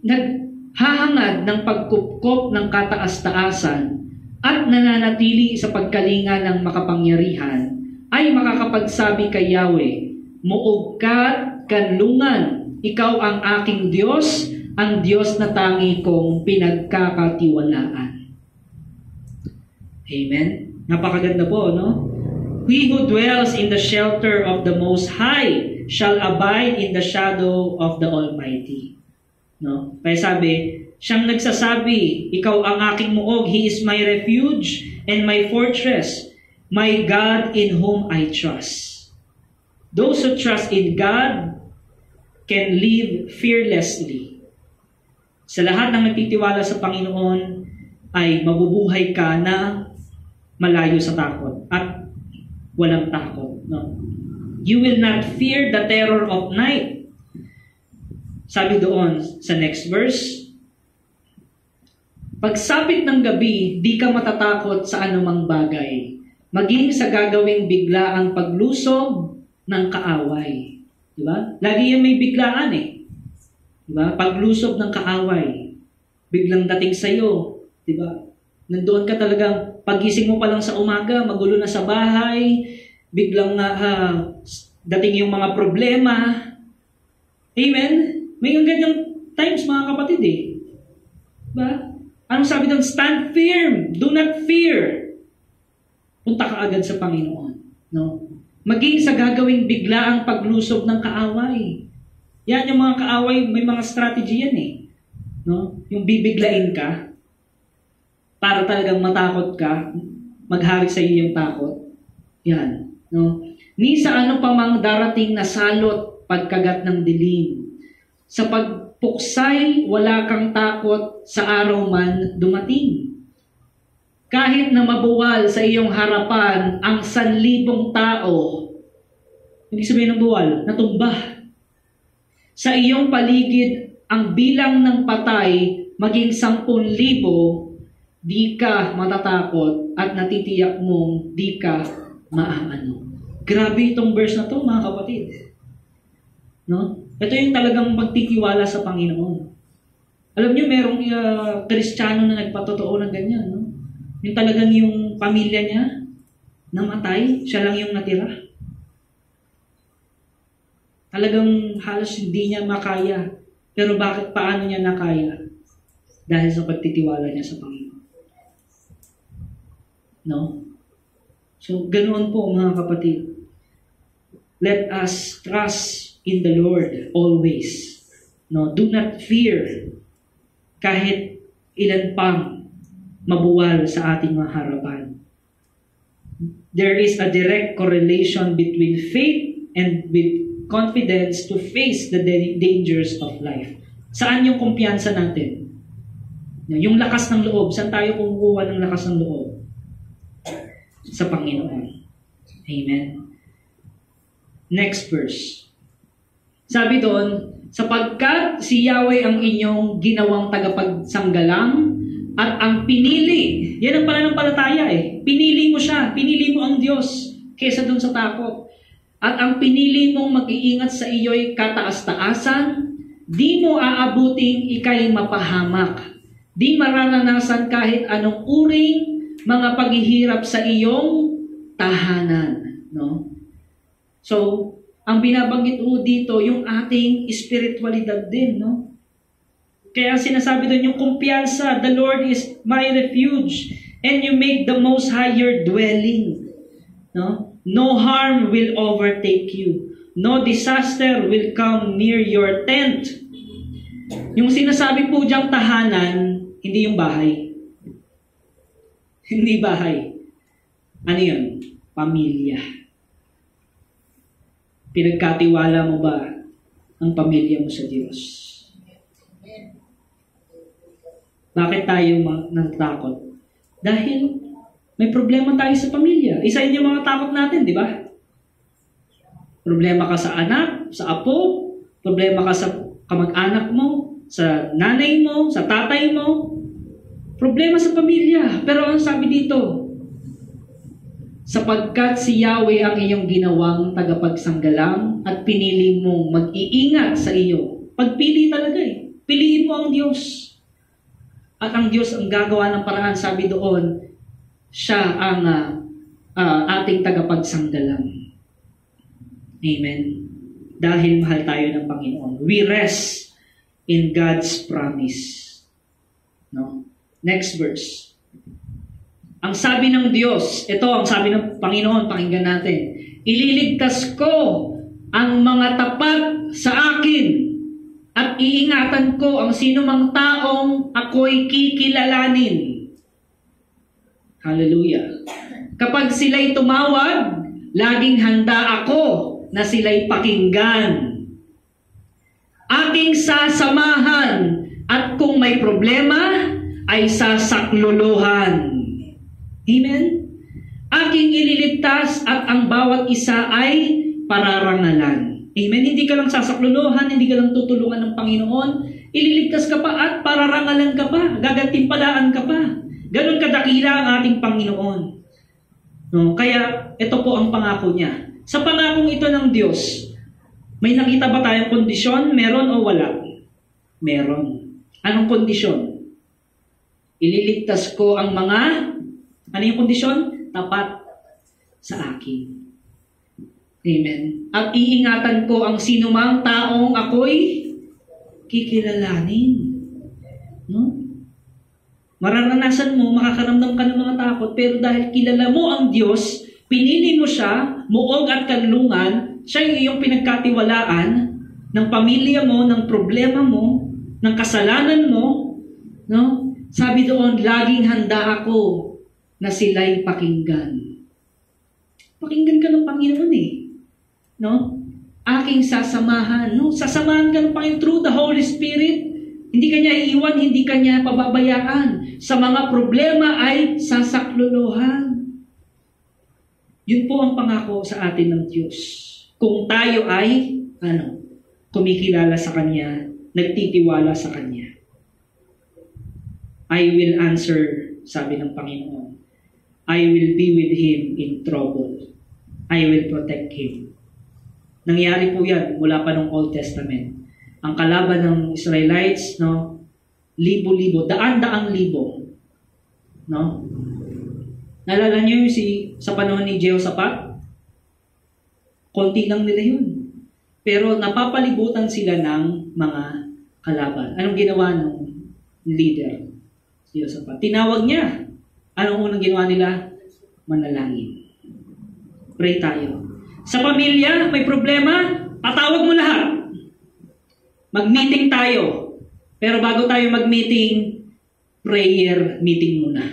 naghahangad ng pagkupkop ng kataas-taasan at nananatili sa pagkalinga ng makapangyarihan, ay makakapagsabi kay Yahweh, "Muog ka't kanlungan, ikaw ang aking Diyos, ang Diyos na tangi kong pinagkakatiwalaan." Amen? Napakaganda po, no? "He who dwells in the shelter of the Most High shall abide in the shadow of the Almighty." No? Kaya sabi, siyang nagsasabi, "Ikaw ang aking muog, He is my refuge and my fortress, my God in whom I trust." Those who trust in God can live fearlessly. Sa lahat ng nagtitiwala sa Panginoon ay mabubuhay ka na malayo sa takot at walang takot. No? "You will not fear the terror of night." Sabi doon sa next verse, "Pagsapit ng gabi, di ka matatakot sa anumang bagay, maging sa gagawing biglaang paglusob ng kaaway." Diba? Lagi yan may biglaan eh. Diba? Paglusob ng kaaway. Biglang dating sa'yo. Diba? Nandoon ka talagang, pagising mo pa lang sa umaga, magulo na sa bahay, biglang dating yung mga problema. Amen? May ganyang times mga kapatid eh. Diba? Anong sabi doon? Stand firm. Do not fear. Punta ka agad sa Panginoon. No? Maging sa gagawing biglaang paglusob ng kaaway. Yan yung mga kaaway, may mga strategy yan eh. No? Yung bibiglain ka para talagang matakot ka, maghari sa iyo yung takot. Yan. No? Ni sa ano pa mang darating na salot pagkagat ng dilim. Sa pagpuksay, wala kang takot sa araw man dumating. Kahit na mabuwal sa iyong harapan ang 1,000 tao, hindi sabihin ng buwal, natumba. Sa iyong paligid, ang bilang ng patay, maging 10,000, di ka matatakot at natitiyak mong di ka maaano. Grabe itong verse na to, mga kapatid. No? Ito yung talagang magtitiwala sa Panginoon. Alam niyo, merong Kristiyano na nagpatotoo ng ganyan, no? Yung talagang yung pamilya niya namatay, siya lang yung natira. Talagang halos hindi niya makaya. Pero bakit, paano niya nakaya? Dahil sa pagtitiwala niya sa Panginoon. No? So, ganoon po mga kapatid. Let us trust in the Lord always. No? Do not fear kahit ilan pang mabuwal sa ating mga harapan. There is a direct correlation between faith and with confidence to face the dangers of life. Saan yung kumpiyansa natin? Yung lakas ng loob. Saan tayo kumukuha ng lakas ng loob? Sa Panginoon. Amen. Next verse. Sabi doon, sapagkat si Yahweh ang inyong ginawang tagapagsanggalang at ang pinili. Yan ang pananampalataya eh. Pinili mo siya. Pinili mo ang Diyos kesa doon sa takot. At ang pinili mong mag-iingat sa iyo'y kataas-taasan, di mo aabuting ikay mapahamak. Di mararanasan kahit anong uring mga paghihirap sa iyong tahanan. No? So, ang binabanggit mo dito, yung ating spiritualidad din. No? Kaya sinasabi doon yung kumpiyansa, the Lord is my refuge, and you make the Most High your dwelling. No? No harm will overtake you. No disaster will come near your tent. Yung sinasabi po diyang tahanan, hindi yung bahay. Hindi bahay. Ano yun? Pamilya. Pinagkatiwala mo ba ang pamilya mo sa Diyos? Bakit tayo natatakot? Dahil may problema tayo sa pamilya. Isa yun yung mga takot natin, di ba? Problema ka sa anak, sa apo, problema ka sa kamag-anak mo, sa nanay mo, sa tatay mo. Problema sa pamilya. Pero ang sabi dito, sapagkat si Yahweh ang iyong ginawang tagapagsanggalang at pinili mong mag-iingat sa iyo. Pagpili talaga eh. Piliin mo ang Diyos. At ang Diyos ang gagawa ng paraan, sabi doon, siya ang ating tagapagsanggalang. Amen. Dahil mahal tayo ng Panginoon. We rest in God's promise. No? Next verse. Ang sabi ng Diyos, ito ang sabi ng Panginoon, pakinggan natin. Ililigtas ko ang mga tapat sa akin at iingatan ko ang sinumang taong ako'y kikilalanin. Hallelujah. Kapag sila'y tumawag, laging handa ako na sila'y pakinggan. Aking sasamahan at kung may problema, ay sasakluluhan. Amen? Aking ililigtas at ang bawat isa ay pararangalan. Amen? Hindi ka lang sasakluluhan, hindi ka lang tutulungan ng Panginoon. Ililigtas ka pa at pararangalan ka pa. Gagantimpalaan ka pa. Ganon kadakila ang ating Panginoon. No? Kaya ito po ang pangako niya. Sa pangakong ito ng Diyos, may nakita ba tayong kondisyon? Meron o wala? Meron. Anong kondisyon? Ililigtas ko ang mga, ano yung kondisyon? Tapat sa akin. Amen. At iingatan ko ang sinumang taong ako'y kikilalanin. No? Mararanasan mo, makakaramdam ka ng mga takot, pero dahil kilala mo ang Diyos, pinili mo siya, muog at kanlungan, siya yung iyong pinagkatiwalaan ng pamilya mo, ng problema mo, ng kasalanan mo, no? Sabi doon, laging handa ako na sila'y pakinggan. Pakinggan ka ng Panginoon eh. No? Aking sasamahan. No? Sasamahan ka ng Panginoon through the Holy Spirit. Hindi ka niya iiwan, hindi ka niya pababayaan. Sa mga problema ay sasakluluhan. Yun po ang pangako sa atin ng Diyos. Kung tayo ay, kumikilala sa Kanya, nagtitiwala sa Kanya. I will answer, sabi ng Panginoon. I will be with him in trouble. I will protect him. Nangyari po yan mula pa ng Old Testament. Ang kalaban ng Israelites, no, libo-libo, daan-daang libo. No? Naalala niyo sa panahon ni Jehoshaphat? Konti lang nila yun. Pero napapalibutan sila ng mga kalaban. Anong ginawa ng leader? Jehoshaphat. Tinawag niya. Anong unang ginawa nila? Manalangin. Pray tayo. Sa pamilya, may problema, patawag mo lahat. Mag-meeting tayo. Pero bago tayo mag-meeting, prayer meeting muna.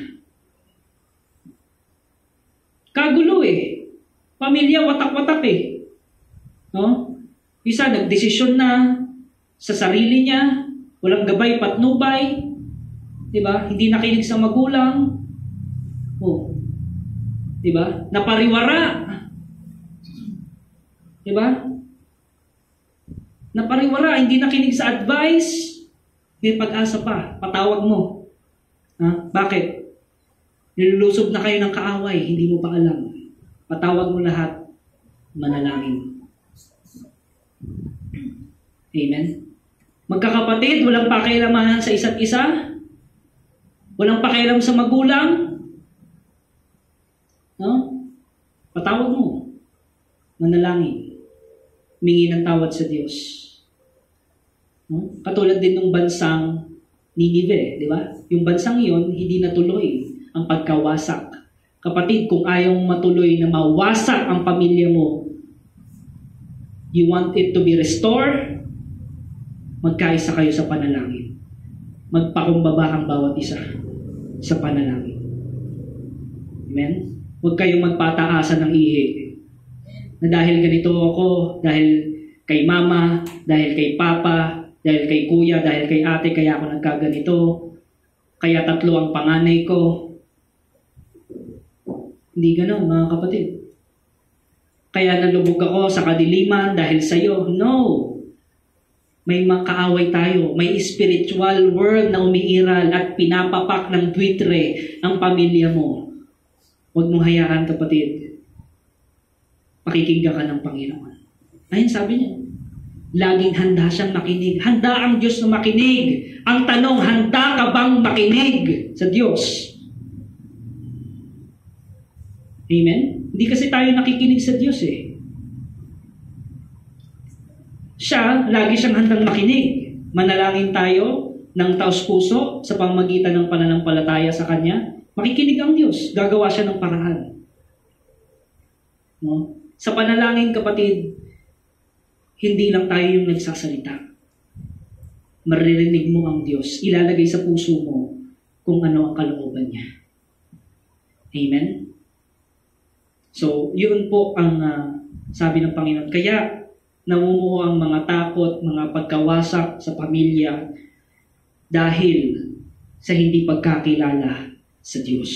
Kagulo eh. Pamilya, watak-watak eh. No? Isa, nagdesisyon na sa sarili niya, walang gabay, patnubay, diba? Hindi nakinig sa magulang. Oh. Diba? Napariwara. Diba? Napariwara, hindi nakinig sa advice. May pag-asa pa. Patawag mo. Ha? Bakit? Nilulusob na kayo ng kaaway, hindi mo pa alam. Patawag mo lahat, manalangin. Amen? Magkakapatid, walang pakialamanan sa isa't isa. Walang pakialam sa magulang. No? Patawag mo. Manalangin. Humingi ng tawad sa Diyos. No? Katulad din ng bansang Ninive, di ba? Yung bansang iyon, hindi natuloy ang pagkawasak. Kapatid, kung ayaw matuloy na mawasak ang pamilya mo, you want it to be restored, magkaisa kayo sa panalangin. Magpakumbaba ang bawat isa sa panalangin. Amen? Huwag kayong magpataasan ng ihi. Na dahil ganito ako, dahil kay mama, dahil kay papa, dahil kay kuya, dahil kay ate, kaya ako nagkaganito, kaya 3 ang panganay ko. Hindi ganoon, mga kapatid. Kaya nalubog ako sa kadiliman dahil sa iyo. No. May makaaway tayo. May spiritual world na umiiral at pinapapak ng buitre ang pamilya mo. Huwag mong hayaan, kapatid. Pakikinggan ka ng Panginoon. Ayun, sabi niya. Laging handa siyang makinig. Handa ang Diyos na makinig. Ang tanong, handa ka bang makinig sa Diyos? Amen? Hindi kasi tayo nakikinig sa Diyos eh. Siya, lagi siyang handang makinig. Manalangin tayo ng taos-puso sa pamamagitan ng pananampalataya sa Kanya. Makikinig ang Diyos. Gagawa siya ng paraan. No? Sa panalangin, kapatid, hindi lang tayo yung nagsasalita. Maririnig mo ang Diyos. Ilalagay sa puso mo kung ano ang kalooban niya. Amen? So, yun po ang sabi ng Panginoon. Kaya, namumuo ang mga takot, mga pagkawasak sa pamilya dahil sa hindi pagkakilala sa Diyos.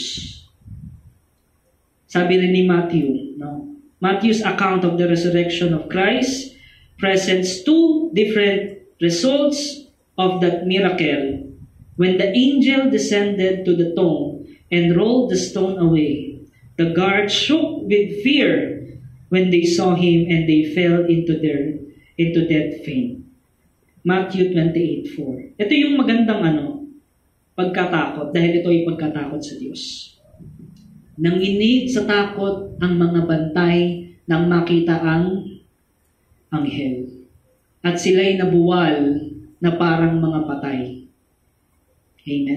Sabi rin ni Matthew, no? Matthew's account of the resurrection of Christ presents two different results of that miracle. When the angel descended to the tomb and rolled the stone away, the guards shook with fear when they saw him, and they fell into dead faint. Matthew 28:4. Ito yung magandang pagkatakot, dahil ito ay pagkatakot sa Diyos. Nanginig sa takot ang mga bantay nang makita ang anghel. At sila'y nabuwal na parang mga patay. Amen?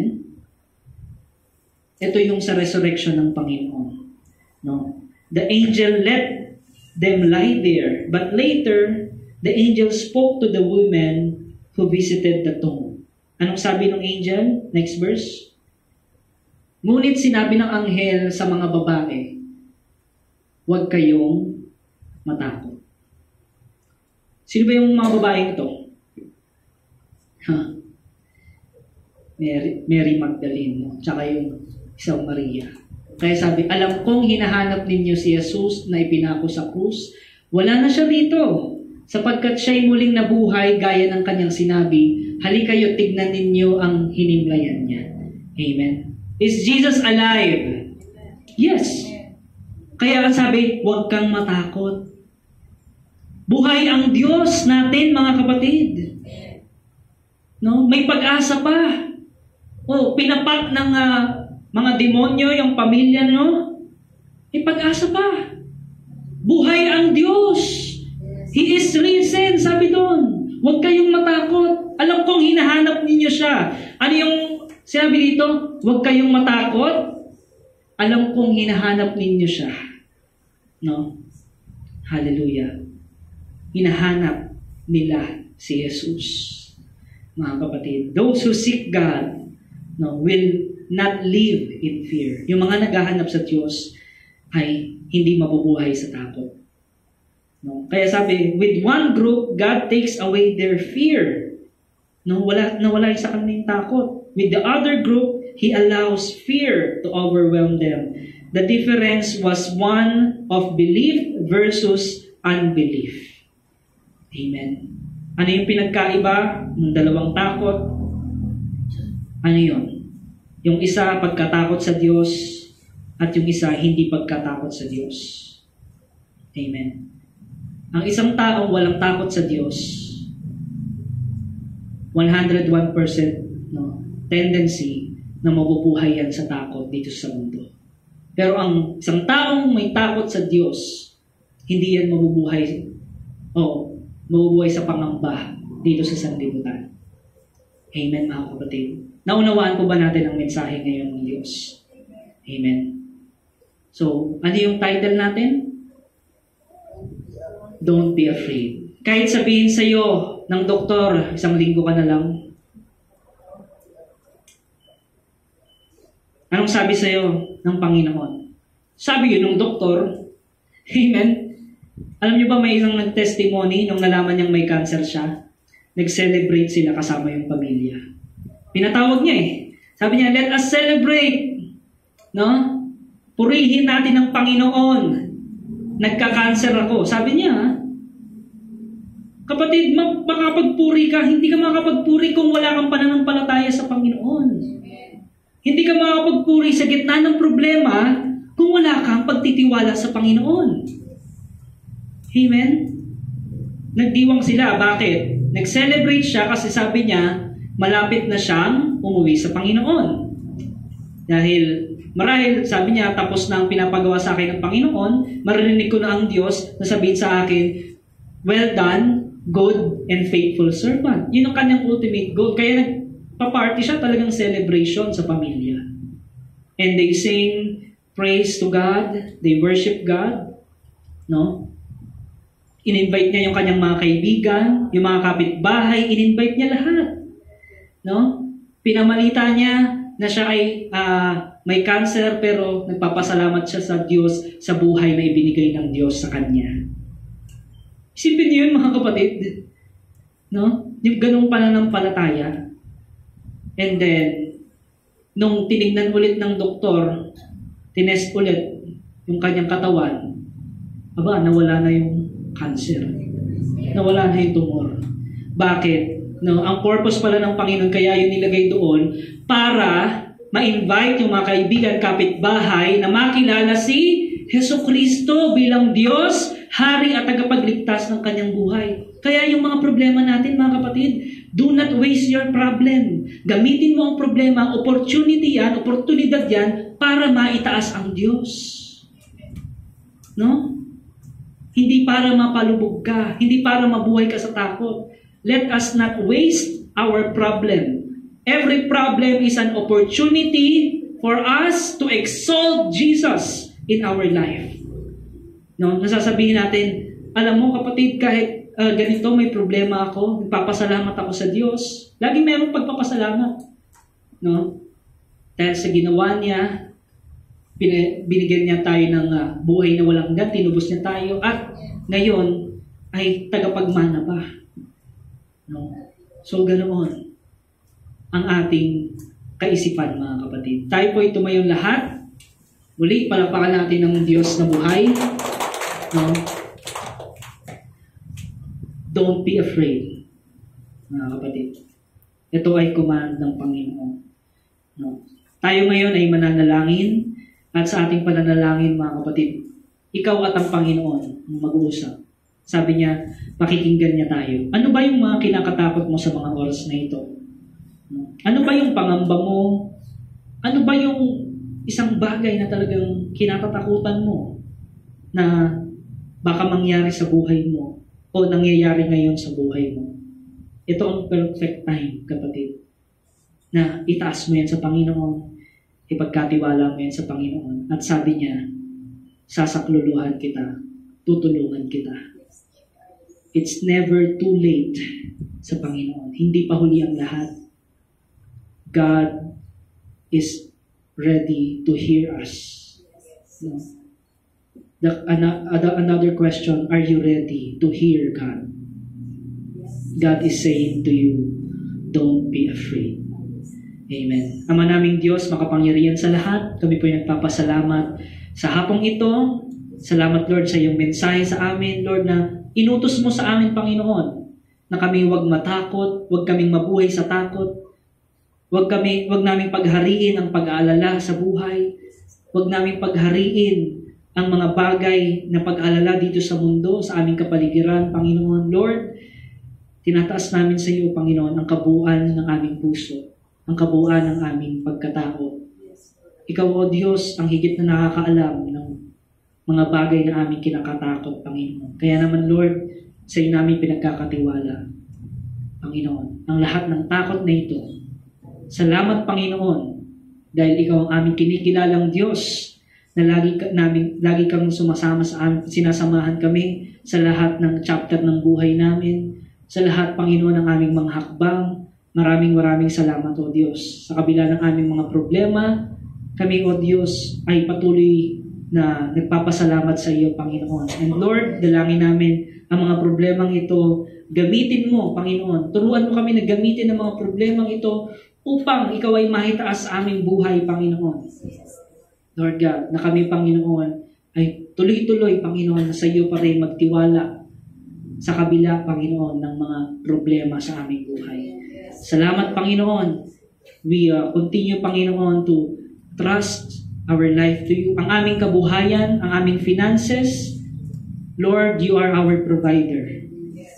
Ito yung sa resurrection ng Panginoon. No? The angel let them lie there, but later, the angel spoke to the women who visited the tomb. Anong sabi ng angel? Next verse. Ngunit sinabi ng anghel sa mga babae, huwag kayong matakot. Sino ba yung mga babaeng ito? Mary Magdalene, no? Tsaka yung isang Maria. Kaya sabi, alam kong hinahanap ninyo si Jesus na ipinako sa krus. Wala na siya dito, sapagkat siya'y muling nabuhay gaya ng kanyang sinabi. Halikayo, tignan ninyo ang hinimlayan niya. Amen. Is Jesus alive? Yes. Kaya ang sabi, huwag kang matakot. Buhay ang Diyos natin, mga kapatid. No? May pag-asa pa. Pinapak ng mga demonyo yung pamilya, no? May pag-asa pa. Buhay ang Diyos. He is risen, sabi doon. Huwag kayong matakot. Alam kong hinahanap ninyo siya. Ano yung sabi dito? Huwag kayong matakot. Alam kong hinahanap ninyo siya. No? Hallelujah. Hinahanap nila si Jesus. Mga kapatid, those who seek God, no, will not live in fear. Yung mga naghahanap sa Diyos ay hindi mabubuhay sa takot. No? Kaya sabi, with one group, God takes away their fear. No, nawala sa kanilang takot. With the other group, He allows fear to overwhelm them. The difference was one of belief versus unbelief. Amen. Ano yung pinagkaiba ng dalawang takot? Ano yun? Yung isa, pagkatakot sa Diyos, at yung isa, hindi pagkatakot sa Diyos. Amen. Ang isang taong walang takot sa Diyos, 101% tendency na mabubuhay yan sa takot dito sa mundo. Pero ang isang taong may takot sa Diyos, hindi yan mabubuhay sa pangamba dito sa sanlibutan. Amen, mga kapatid. Naunawaan po ba natin ang mensahe ngayon ng Diyos? Amen. So, ano yung title natin? Don't be afraid. Kahit sabihin sa'yo ng doktor, 1 linggo ka na lang. Anong sabi sa'yo ng Panginoon? Sabi yun ng doktor. Amen. Alam niyo ba may isang nag-testimony nung nalaman niyang may cancer siya? Nag-celebrate sila kasama yung pamilya. Pinatawag niya eh. Sabi niya, let us celebrate. No? Purihin natin ang Panginoon. Nagka-cancer ako. Sabi niya, kapatid, makapagpuri ka. Hindi ka makapagpuri kung wala kang pananampalataya sa Panginoon. Hindi ka makapagpuri sa gitna ng problema kung wala kang pagtitiwala sa Panginoon. Amen? nagdiwang sila. Bakit? Nag-celebrate siya kasi sabi niya, malapit na siyang umuwi sa Panginoon. Dahil marahil, sabi niya, tapos na ang pinapagawa sa akin ng Panginoon, maririnig ko na ang Diyos na sabihin sa akin, well done, good and faithful servant. Yun ang kanyang ultimate goal. Kaya nagpa-party siya, talagang celebration sa pamilya. And they sing praise to God, they worship God, no? In-invite niya yung kanyang mga kaibigan, yung mga kapitbahay, in-invite niya lahat. No? Pinamalita niya na siya ay may cancer pero nagpapasalamat siya sa Diyos sa buhay na ibinigay ng Diyos sa kanya. Isipin niyo yun, mga kapatid. No? Yung ganung pananampalataya. And then, nung tinignan ulit ng doktor, tinest ulit yung kanyang katawan, nawala na yung cancer. Nawala na yung tumor. Bakit? No, ang purpose pala ng Panginoon kaya yun nilagay doon para ma-invite yung mga kaibigan, kapitbahay na makilala si Jesucristo bilang Diyos, Hari at tagapagligtas ng kanyang buhay. Kaya yung mga problema natin, mga kapatid, do not waste your problem. Gamitin mo ang problema, oportunidad yan para maitaas ang Diyos. No? Hindi para mapalubog ka. Hindi para mabuhay ka sa takot. Let us not waste our problem. Every problem is an opportunity for us to exalt Jesus in our life. No? Nasasabihin natin, alam mo kapatid, kahit ganito may problema ako, nagpapasalamat ako sa Diyos. Lagi mayroong pagpapasalamat. No? Dahil sa ginawa niya, binigyan niya tayo ng buhay na walang hanggan, tinubos niya tayo, at ngayon ay tagapagmana pa. No? So, ganoon ang ating kaisipan, mga kapatid. Tayo po tumayong lahat. Muli, palapakan natin ng Diyos na buhay. No? Don't be afraid, mga kapatid. Ito ay command ng Panginoon. No? Tayo ngayon ay mananalangin. At sa ating pananalangin, mga kapatid, ikaw at ang Panginoon mag-uusap. Sabi niya, pakikinggan niya tayo. Ano ba yung mga kinakatakot mo sa mga oras na ito? Ano ba yung pangamba mo? Ano ba yung isang bagay na talagang kinakatakutan mo na baka mangyari sa buhay mo o nangyayari ngayon sa buhay mo? Ito ang perfect time, kapatid, na itaas mo yan sa Panginoon. Ipagkatiwala mo yan sa Panginoon. At sabi niya, sasakluluhan kita, tutulungan kita. It's never too late sa Panginoon. Hindi pa huli ang lahat. God is ready to hear us. No? Another question, are you ready to hear God? God is saying to you, don't be afraid. Amen. Ama naming Diyos, makapangyarihan sa lahat, kami po yung nagpapasalamat sa hapong ito. Salamat, Lord, sa iyong mensahe sa amin, Lord, na inutos mo sa amin, Panginoon, na kami huwag matakot, huwag kaming mabuhay sa takot, huwag naming paghariin ang pag-aalala sa buhay, huwag naming paghariin ang mga bagay na pag-aalala dito sa mundo, sa aming kapaligiran, Panginoon. Lord, tinataas namin sa iyo, Panginoon, ang kabuuan ng aming puso, ang kabuuan ng aming pagkatao. Ikaw, O Diyos, ang higit na nakakaalam ng mga bagay na aming kinakatakot, Panginoon. Kaya naman, Lord, sa iyo namin pinagkakatiwala, Panginoon, ang lahat ng takot na ito. Salamat, Panginoon, dahil ikaw ang aming kinikilalang Diyos na lagi kang sumasama sa amin, sinasamahan kami sa lahat ng chapter ng buhay namin, sa lahat, Panginoon, ng aming mga hakbang. Maraming salamat, O Diyos. Sa kabila ng aming mga problema, kami, O Diyos, ay patuloy na nagpapasalamat sa iyo, Panginoon. And Lord, dalangin namin ang mga problemang ito. Gamitin mo, Panginoon. Turuan mo kami na gamitin ang mga problemang ito upang ikaw ay mahitaas sa aming buhay, Panginoon. Lord God, na kami, Panginoon, ay tuloy-tuloy, Panginoon, na sa iyo pa rin magtiwala sa kabila, Panginoon, ng mga problema sa aming buhay. Salamat, Panginoon. We continue, Panginoon, to trust our life to you. Ang aming kabuhayan, ang aming finances, Lord, you are our provider.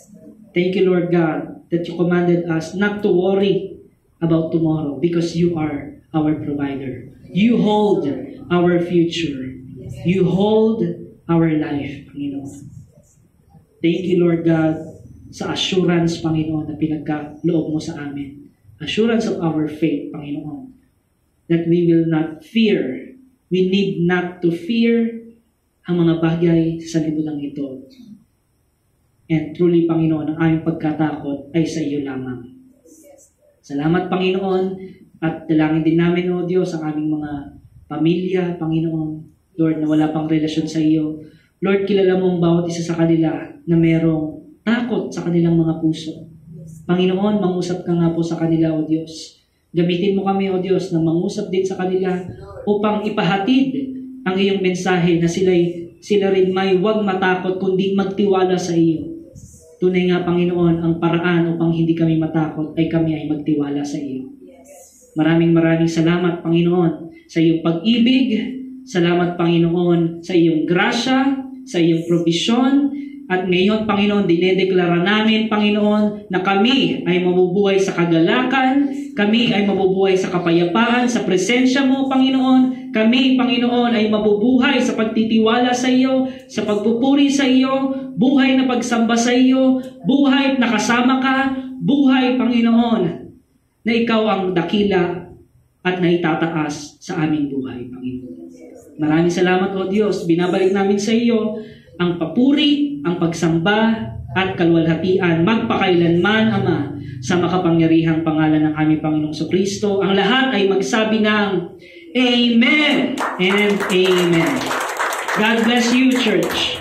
Thank you, Lord God, that you commanded us not to worry about tomorrow because you are our provider. You hold our future. You hold our life, Panginoon. Thank you, Lord God, sa assurance, Panginoon, na pinagkaloob mo sa amin. Assurance of our faith, Panginoon, that we will not fear. We need not to fear ang mga bagay sa libutan ito. And truly, Panginoon, ang aming pagkatakot ay sa iyo lamang. Salamat, Panginoon, at dalangin din namin, O Diyos, ang aming mga pamilya, Panginoon, Lord, na wala pang relasyon sa iyo. Lord, kilala mo ang bawat isa sa kanila na merong takot sa kanilang mga puso. Panginoon, mangusap ka nga po sa kanila, O Diyos. Gamitin mo kami, O Diyos, na mangusap din sa kanila upang ipahatid ang iyong mensahe na sila rin may huwag matakot kundi magtiwala sa iyo. Tunay nga, Panginoon, ang paraan upang hindi kami matakot ay kami ay magtiwala sa iyo. Maraming salamat, Panginoon, sa iyong pag-ibig. Salamat, Panginoon, sa iyong grasya, sa iyong provision. At ngayon, Panginoon, dinedeklara namin, Panginoon, na kami ay mabubuhay sa kagalakan, kami ay mabubuhay sa kapayapaan, sa presensya mo, Panginoon. Kami, Panginoon, ay mabubuhay sa pagtitiwala sa iyo, sa pagpupuri sa iyo, buhay na pagsamba sa iyo, buhay na kasama ka, buhay, Panginoon, na ikaw ang dakila at naitataas sa aming buhay, Panginoon. Maraming salamat, O Diyos. Binabalik namin sa iyo ang papuri, ang pagsamba, at kalwalhatian magpakailanman, Ama, sa makapangyarihang pangalan ng aming Panginoong Kristo. Ang lahat ay magsabi ng Amen and Amen. God bless you, church.